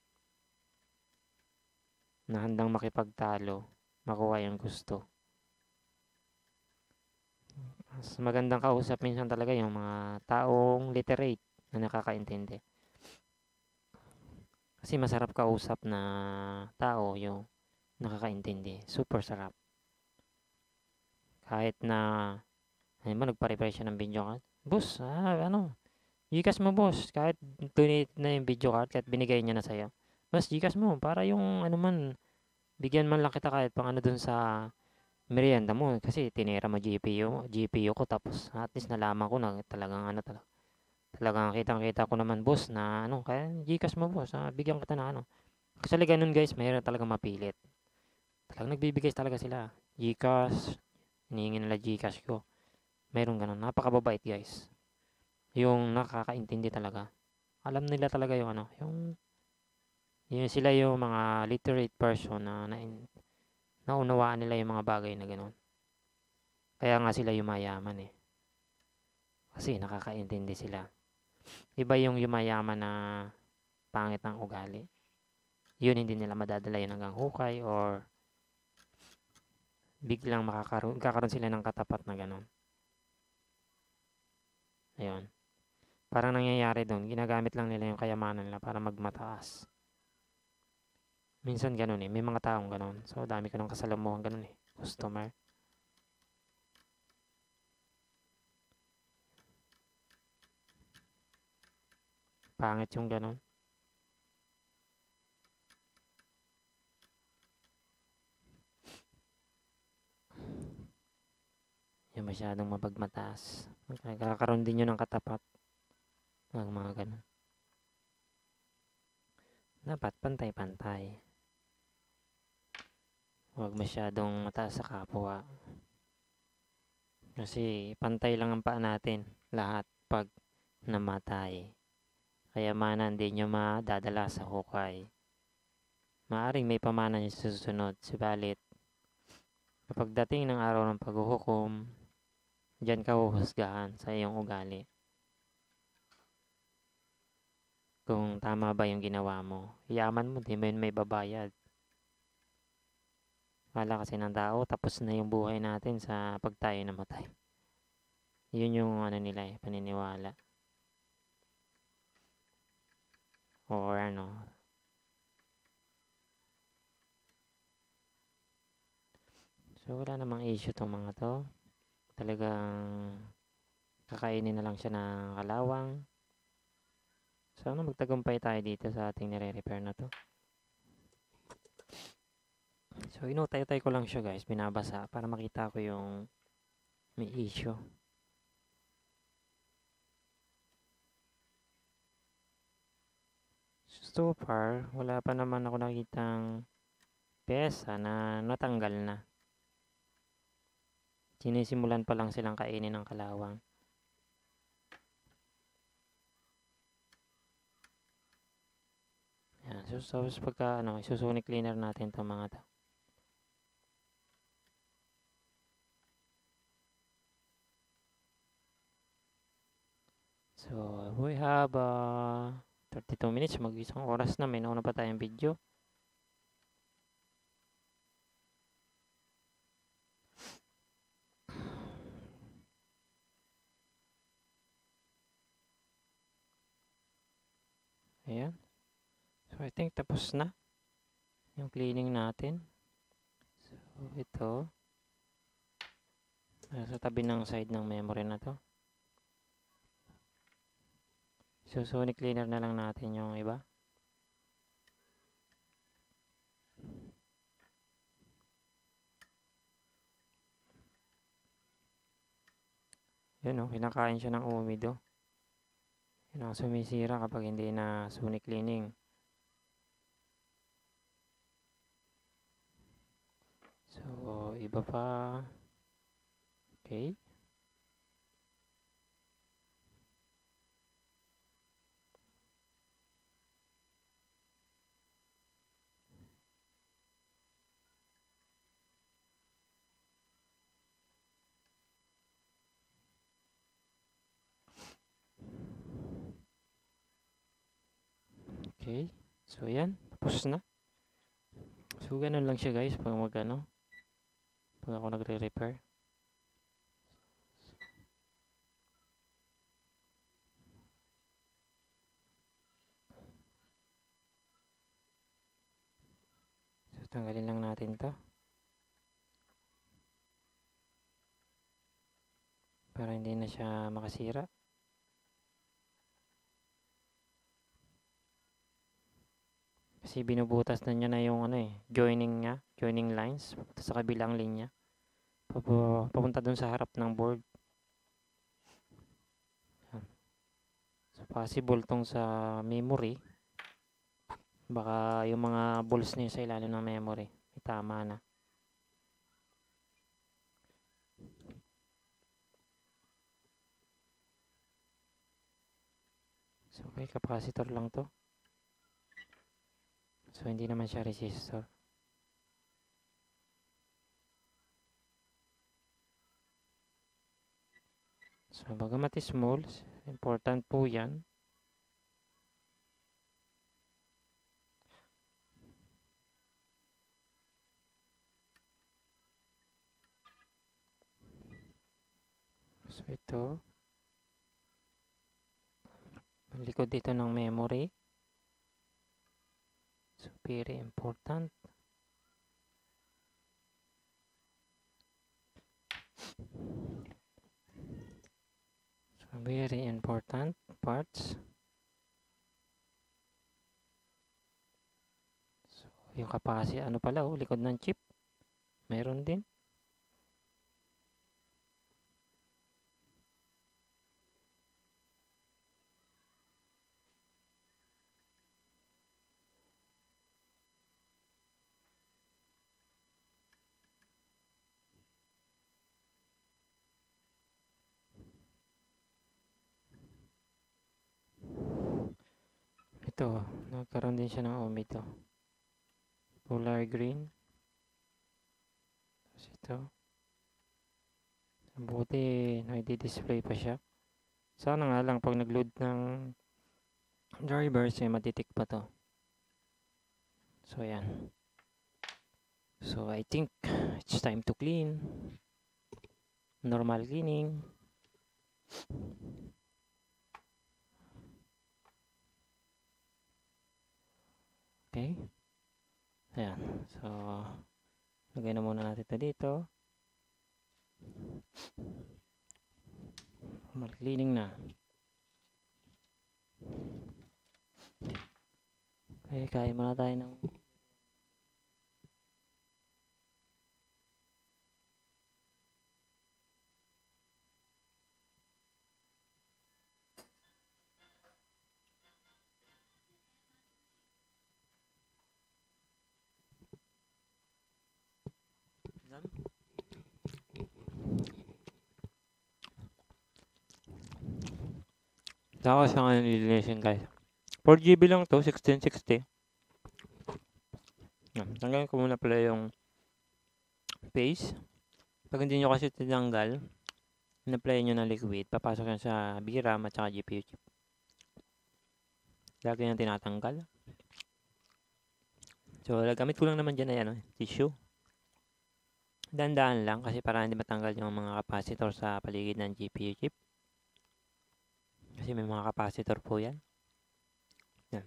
Na handang makipagtalo. Makuha yung gusto. Mas magandang kausap minsan talaga yung mga taong literate na nakakaintindi. Kasi masarap kausap na tao yung nakakaintindi. Super sarap. Kahit na, ano mo, nagpa-repair siya ng video card. Boss, ah, ano, Gcash mo boss. Kahit donate na yung video card, kahit binigay niya na sa'yo. Boss, Gcash mo, para yung, ano man, bigyan man lang kita kahit pang ano dun sa merienda mo kasi tinira mo G P U mo, G P U ko tapos at least nalaman ko na talagang ano talaga. Talagang kitang-kita ko naman boss na ano, kaya GCash mo boss, ah, bigyan kita na ano. Actually ganun guys, mahirap talaga mapilit. Talagang nagbibigay talaga sila. GCash, hinihingi nila GCash ko. Meron ganun, napakababait guys. Yung nakakaintindi talaga. Alam nila talaga yung ano, yung, yung sila yung mga literate person na, na naunawaan nila yung mga bagay na ganun. Kaya nga sila yumayaman eh. Kasi nakakaintindi sila. Iba yung yumayaman na pangit ng ugali. Yun hindi nila madadala yun hanggang hukay or biglang makakaroon, kakaroon sila ng katapat na ganun. Ayun. Parang nangyayari doon, ginagamit lang nila yung kayamanan nila para magmataas. Minsan ganun eh, may mga taong ganun. So, dami ko ng kasalamuhan ganun eh, customer. Pangit yung ganun. Yung masyadong mapagmataas. Nagkakaroon din yun ng katapat. Ng mga ganun. Dapat pantay-pantay. Huwag masyadong mataas sa kapwa. Kasi pantay lang ang paa natin. Lahat pag namatay. Kayamanan din nyo madadala sa hukay. Maaring may pamana nyo susunod. Subalit, kapag dating ng araw ng paghuhukom, diyan ka huhusgahan sa iyong ugali. Kung tama ba yung ginawa mo. Yaman mo, di mo yun may babayad. Kala kasi ng tao, tapos na yung buhay natin sa pag tayo namatay. Yun yung ano nila eh, paniniwala. Or ano. So wala namang issue tong mga to. Talagang kakainin na lang siya ng kalawang. Sana magtagumpay tayo dito sa ating nire-repair na to. So inutay-tay ko lang siya guys, binabasa para makita ko yung may issue. So far, wala pa naman ako nakitang pyesa na natanggal na. Sinisimulan pa lang silang kainin ng kalawang. Yan. So, so pagka ano, isusunic cleaner natin itong mga to. So, we have uh, thirty-two minutes. Mag-isang oras na. May nauna pa tayong video. Ayan. So, I think tapos na yung cleaning natin. So, ito. Sa tabi ng side ng memory na to. So, sonic cleaner na lang natin yung iba. Yun o, kinakain siya ng umido. Yun ang sumisira kapag hindi na sonic cleaning. So, iba pa. Okay. Okay. So, yan. Tapos na. So, ganun lang siya guys pag mag ano. Pag ako nagre-repair. So, tanggalin lang natin to. Para hindi na siya makasira. Kasi binubutas na niya na yung ano eh, joining niya, joining lines sa kabilang linya. papunta dun sa harap ng board. Yan. So, possible tong sa memory. Baka yung mga balls niya sa ilalim ng memory. May tama na. So, okay, capacitor lang to. So, hindi naman siya resistor. So, bagamat small, important po yan. So, ito. Ang likod dito ng memory. So, very important. So, very important parts. So, yung capacity, ano pala, oh, likod ng chip. Meron din. Ito, nagkaroon din siya ng ohm ito. Polar green. Tapos ito. Buti, nai-display pa siya. Sana nga lang pag nag-load ng drivers, eh, matitik pa to. So, ayan. So, I think it's time to clean. Normal cleaning. Okay. Ayan. So, lagay na muna natin ito dito. Normal cleaning na. Okay, kain muna tayo ng Saka siya ngayon lilinisin guys. four G B lang to, sixteen sixty. Yan. Tanggalin ko muna pala yung face. Pag hindi nyo kasi tinanggal, in-apply nyo ng liquid, papasok yan sa V RAM at saka G P U chip. Lagi yan tinatanggal. So, gamit ko lang naman dyan na yan, oh, tissue. Dandaan lang kasi para hindi matanggal yung mga capacitor sa paligid ng G P U chip. Kasi may mga capacitor po yan. Yan.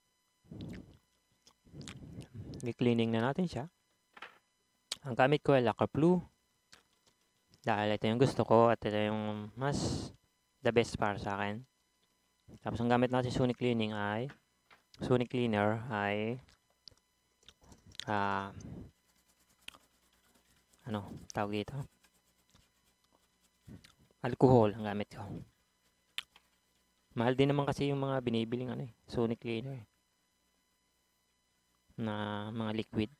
I-cleaning na natin siya. Ang gamit ko ay lacquer blue. Dahil ito yung gusto ko at ito yung mas the best para sa akin. Tapos ang gamit natin Sonic cleaning ay Sonic cleaner ay uh, ano tawag dito? Alcohol ang gamit ko. Mahal din naman kasi yung mga binibiling ano eh, Sonic cleaner eh, na mga liquid.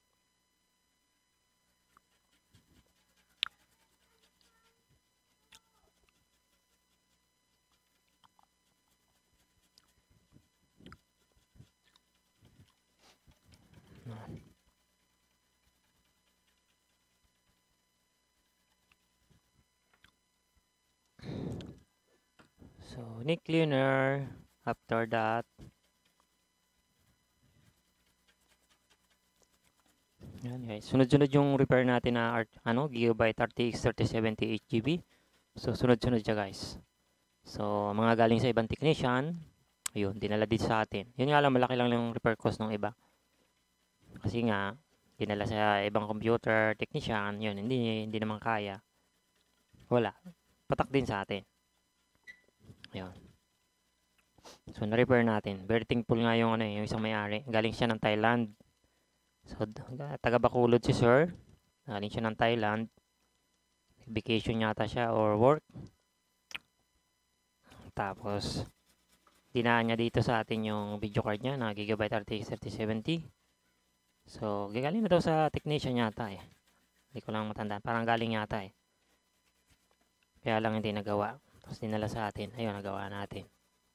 Sonic cleaner. After that, yan guys. Sunod-sunod yung repair natin na art, ano, Gigabyte R T X thirty seventy-eight G B. So, sunod-sunod siya guys. So, mga galing sa ibang technician, ayun, dinala din sa atin. Yun nga lang, malaki lang yung repair cost ng iba. Kasi nga, dinala sa ibang computer technician, yun, hindi, hindi naman kaya. Wala. Patak din sa atin. Ayun. So, na-repair natin. Very thankful nga yung, ano, yung isang may-ari. Galing siya ng Thailand. So, taga Bacolod si sir. Galing siya ng Thailand. Vacation yata siya or work. Tapos, dinaan niya dito sa atin yung video card niya na Gigabyte R T X thirty seventy. So, galing na daw sa technician yata eh. Hindi ko lang matandaan. Parang galing yata eh. Kaya lang hindi nagawa. Tapos dinala sa atin. Ayun, nagawa natin.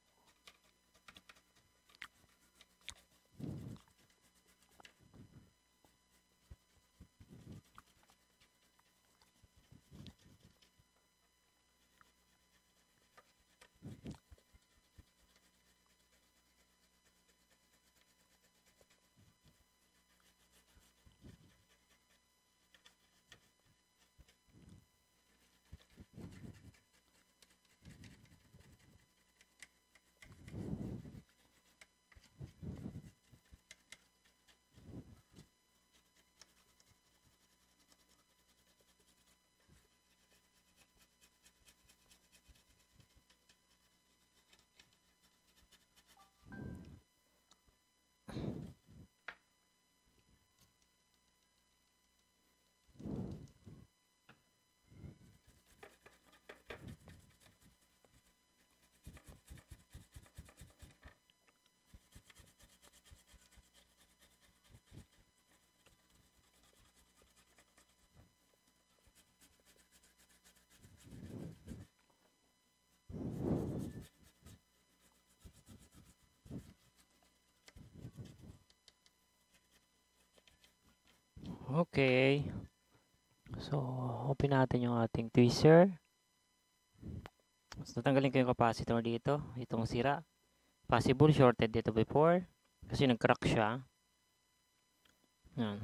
Okay. So, open natin yung ating tweezer. So, tatanggalin ko yung capacitor dito. Itong sira. Possible shorted dito before. Kasi nag-crack siya. Yan.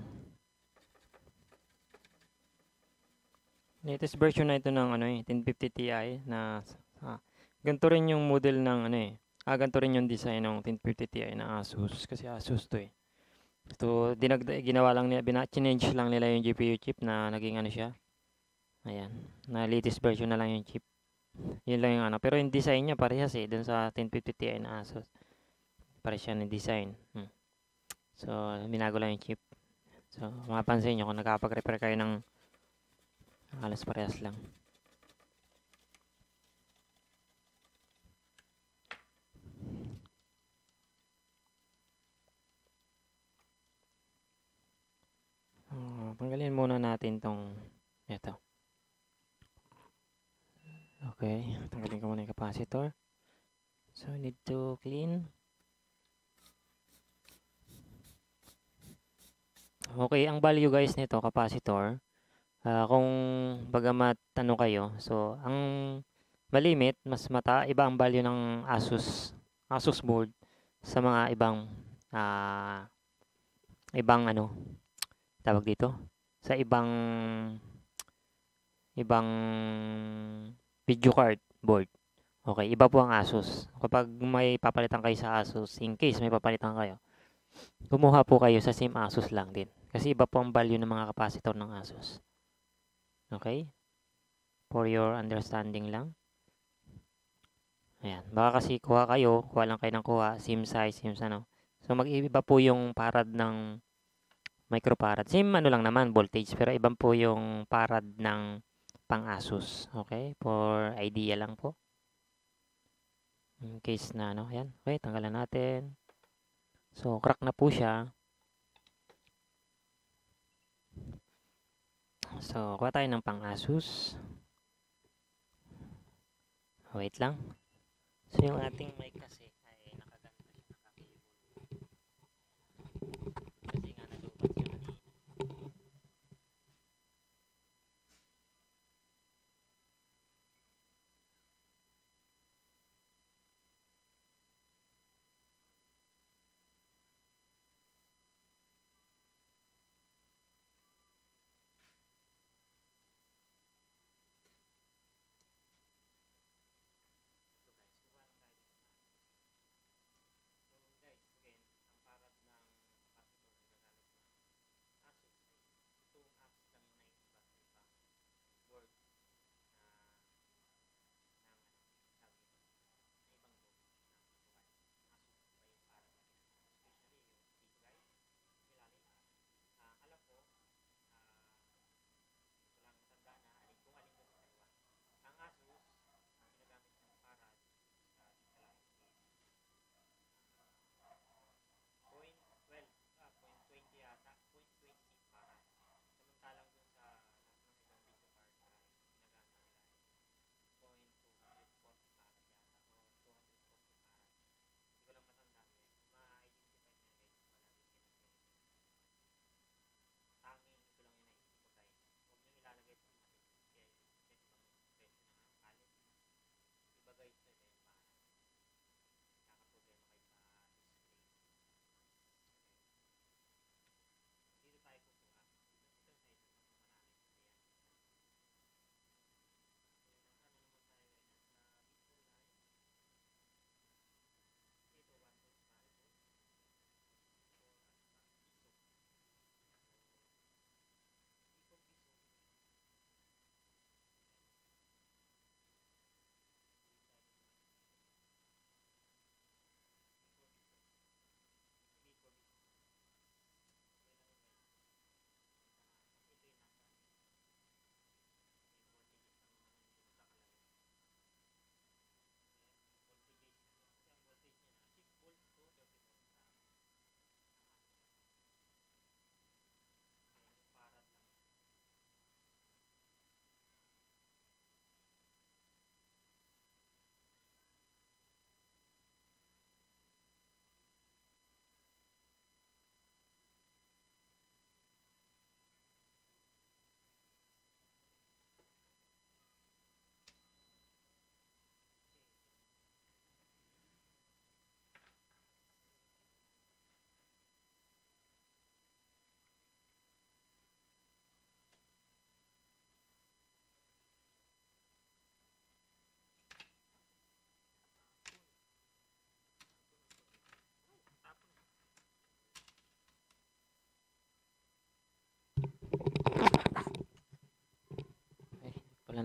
Latest version na ito ng ano eh, ten fifty Ti na ah, ganito rin yung model ng ano eh. Ah, ganito rin yung design ng ten fifty Ti na Asus. Kasi Asus to eh. Ito, dinagda, ginawa lang nila, bina-change lang nila yung G P U chip na naging ano siya. Ayan. Na latest version na lang yung chip. Yun lang yung ano. Pero yung design niya parehas eh. Dun sa ten fifty Ti na Asus. Parehas siya ng design. Hmm. So, binago lang yung chip. So, mapapansin nyo kung nakapag-repair kayo ng halos parehas lang. Uh, tanggalin muna natin tong ito. Okay, tanggalin ko muna yung capacitor. So, I need to clean. Okay, ang value guys nito, capacitor, uh, kung bagamat ano kayo, so, ang malimit, mas mata, iba ang value ng Asus, Asus board sa mga ibang, uh, ibang ano, tawag dito, sa ibang, ibang video card board. Okay, iba po ang Asus. Kapag may papalitan kayo sa Asus, in case may papalitan kayo, kumuha po kayo sa same Asus lang din. Kasi iba po ang value ng mga capacitor ng Asus. Okay? For your understanding lang. Ayan. Baka kasi kuha kayo, kuha lang kayo ng kuha, same size, same ano. So, mag-iba po yung parad ng microfarad. Same ano lang naman, voltage, pero ibang po yung parad ng pang Asus. Okay? For idea lang po. In case na ano, ayan. Okay, tanggalan natin. So, crack na po siya. So, kuha tayo ng pang Asus. Wait lang. So, yung ating mic kasi ay nakaganda siya, nakakable. Kasi nga nalubat siya kanina.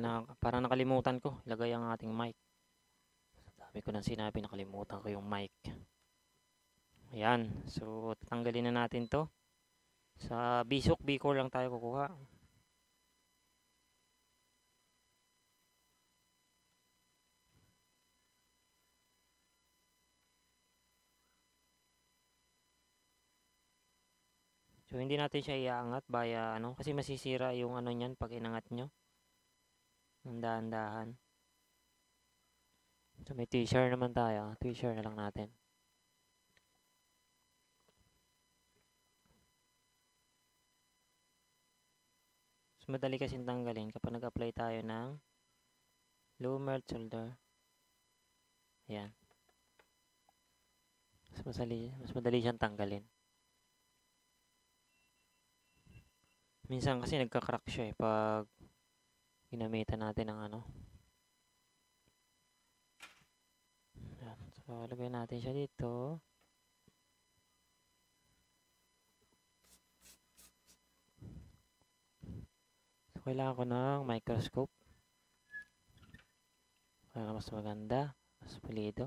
na, parang nakalimutan ko. Ilagay ang ating mic. Sabi ko nang sinabi, nakalimutan ko yung mic. Ayan. So, tatanggalin na natin to. Sa Bisok, Bicor lang tayo kukuha. So, hindi natin siya iaangat via ano. Kasi masisira yung ano niyan pag inangat nyo. Ang dahan-dahan. So, may t-shirt naman tayo. T-shirt na lang natin. So, madali kasing tanggalin kapag nag-apply tayo ng low melt solder. Ayan. Mas madali, mas madali siyang tanggalin. Minsan kasi nagka-crack siya eh pag ginamitan natin ng ano. Ayan. So, lagay natin siya dito. So, kailangan ko ng microscope. Para mas maganda, mas pulido.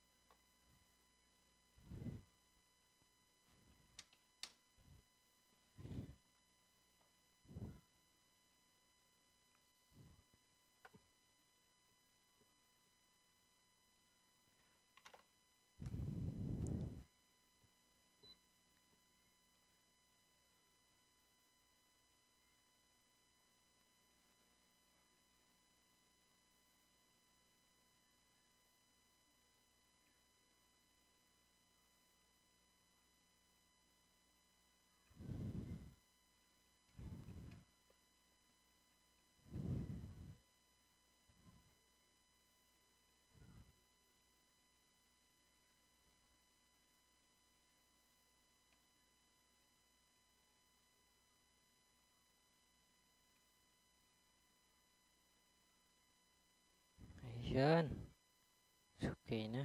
Ayan. Okay na.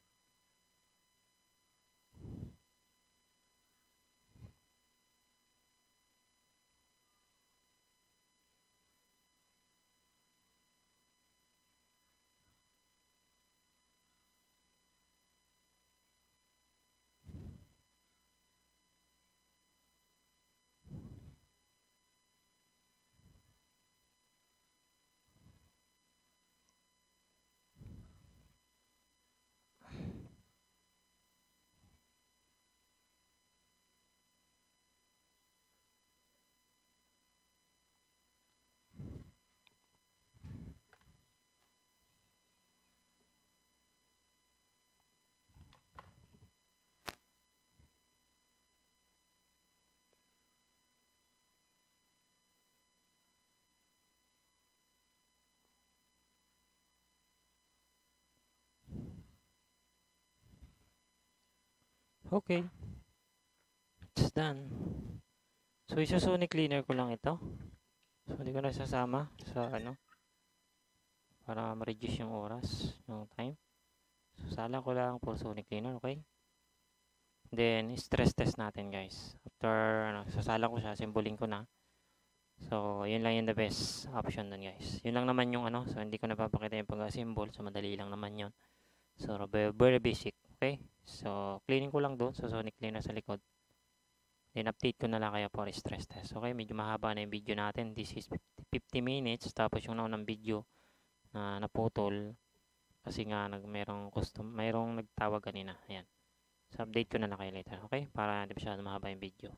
Okay. It's done. So, isusonic cleaner ko lang ito. So, hindi ko na sasama sa ano. Para ma-reduce yung oras, yung time. So, sala ko lang for sonic cleaner, okay? Then, stress test natin, guys. After, ano, sasala ko siya, symboling ko na. So, yun lang yung the best option dun, guys. Yun lang naman yung ano. So, hindi ko napapakita yung pag-symbol. So, madali lang naman yun. So, very, very basic. Okay? So, cleaning ko lang doon sa sonic cleaner sa likod. Then, update ko na lang kayo for stress test. Okay? Medyo mahaba na yung video natin. This is fifty minutes. Tapos, yung naunang video na naputol. Kasi nga, nag, merong, custom, mayroong nagtawag kanina. Ayan. So, update ko na lang kayo later. Okay? Para hindi masyado mahaba yung video.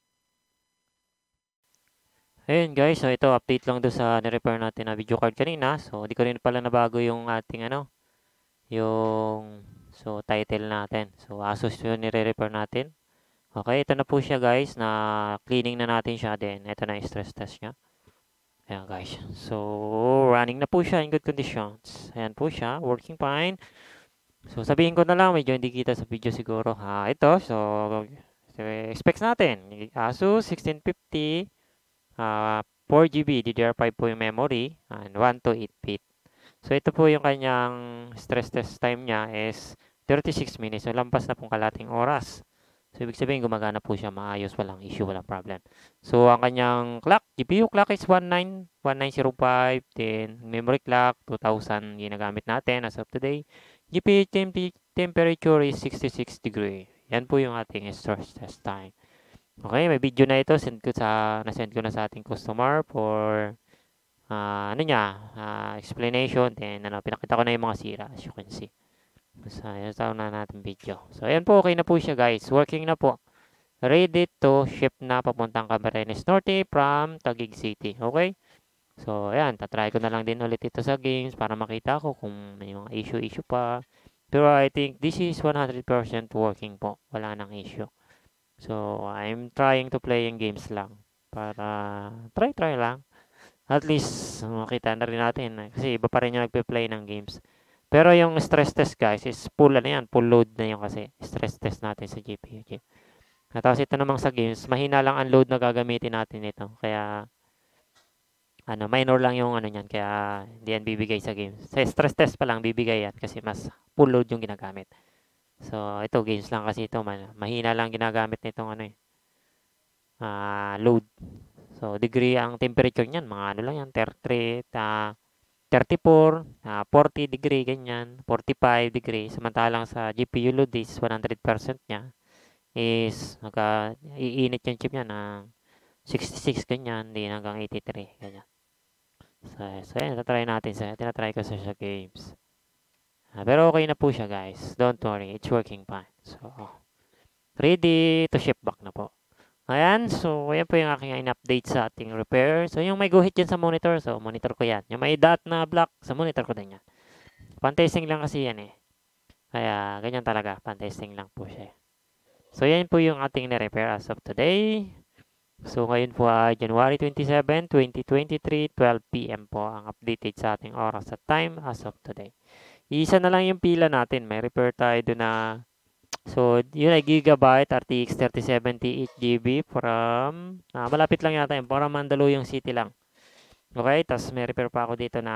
Ayun guys, so ito update lang do sa ni-repair natin na video card kanina. So, di ko rin pala nabago yung ating ano, yung so title natin. So, Asus yun nire-repair natin. Okay, ito na po siya guys, na cleaning na natin siya din. Ito na yung stress test niya. Ayan guys. So, running na po siya in good conditions. Ayan po siya, working fine. So, sabihin ko na lang, medyo hindi kita sa video siguro. Ha, ito, so, so specs natin. Asus sixteen fifty. Uh, four G B D D R five po yung memory and one to eight bit. So ito po yung kanyang stress test time niya is thirty-six minutes. So lampas na pong kalating oras. So, ibig sabihin gumagana po siya maayos, walang issue, walang problem. So, ang kanyang clock, G P U clock is one nine one nine zero five, then memory clock two thousand ginagamit natin as of today. G P U temp temperature is sixty-six degree. Yan po yung ating stress test time. Okay, may video na ito, send ko sa na-send ko na sa ating customer for uh, ano niya, uh, explanation, then ano, pinakita ko na yung mga sira as you can see. So, yun na natin video. So, ayan po, okay na po siya guys. Working na po. Ready to ship na papuntang Camarines Norte from Taguig City. Okay? So, ayan, tatry ko na lang din ulit ito sa games para makita ko kung may mga issue-issue pa. Pero I think this is one hundred percent working po. Wala nang issue. So, I'm trying to play yung games lang. Para try-try lang. At least, makita na rin natin. Kasi iba pa rin yung nagpe-play ng games. Pero yung stress test guys is full ano yan, full load na yun kasi stress test natin sa G P U chip. Tapos ito namang sa games, mahina lang ang load na gagamitin natin ito. Kaya ano, minor lang yung ano niyan, kaya hindi yan bibigay sa games. Sa stress test pa lang bibigay yan kasi mas full load yung ginagamit. So ito games lang kasi ito, man, mahina lang ginagamit nitong ano eh. Uh, load. So degree ang temperature niyan, mga ano lang yan, thirty-three, uh, thirty-four, uh, forty degree, ganyan, forty-five degree. Samantalang sa G P U load is one hundred percent niya is naka, iinit yung chip niya ng sixty-six, ganyan, hindi hanggang eighty-three, ganyan. So, so yan, tatry natin sa, tinatry ko sa, sa games. Uh, pero okay na po siya guys. Don't worry, it's working fine. So, ready to ship back na po. Ayan, so ayan po yung aking in-update sa ating repair. So yung may guhit dyan sa monitor, so monitor ko yan. Yung may dot na black, sa monitor ko din yan. Pan-testing lang kasi yan eh. Kaya ganyan talaga, pan-testing lang po siya. So yan po yung ating na-repair as of today. So ngayon po ay January twenty-seven, twenty twenty-three, twelve p m po ang updated sa ating oras at time as of today. Isa na lang yung pila natin. May repair tayo doon na so, yun ay Gigabyte R T X thirty seventy eight G B from, ah, malapit lang yata yun, para Mandaluyong City lang. Okay, tapos may repair pa ako dito na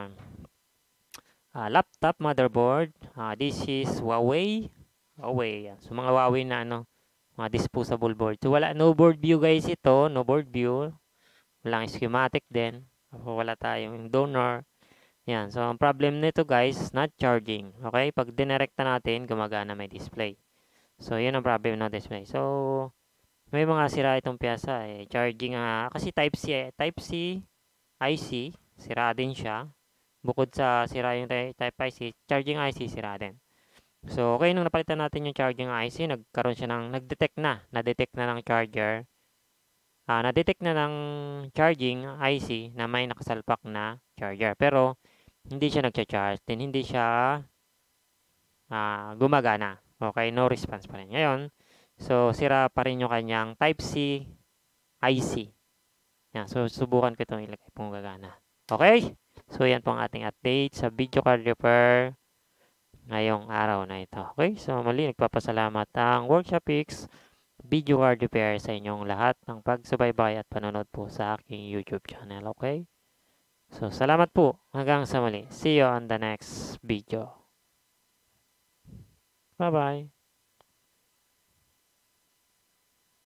uh, laptop motherboard. Uh, this is Huawei. Huawei, yan. So, mga Huawei na ano, mga disposable board. So, wala, no board view guys ito, no board view. Walang schematic din. Wala tayong donor. Yan, so ang problem nito guys, not charging. Okay, pag dinirekta natin, gumagana may display. So, yun ang problem ng display. So, may mga sira itong piyasa eh. Charging, uh, kasi type C, eh. Type C I C, sira din siya. Bukod sa sira yung type I C, charging I C, sira din. So, okay, nung napalitan natin yung charging I C, nagkaroon siya ng, nag-detect na, na-detect na ng charger. Uh, na-detect na ng charging I C na may nakasalpak na charger. Pero, hindi siya nagcha-charge, then hindi siya uh, gumagana. Okay, no response pa rin. Ngayon, so sira pa rin yung kanyang Type C I C. Yan, so subukan ko itong ilagay kung gagana. Okay? So yan po ang ating update sa video card repair ngayong araw na ito. Okay? So muli, nagpapasalamat ang Workshop X Video Card Repair sa inyong lahat ng pagsubaybay at panonood po sa aking YouTube channel. Okay? So, salamat po. Hanggang sa muli. See you on the next video. Bye-bye.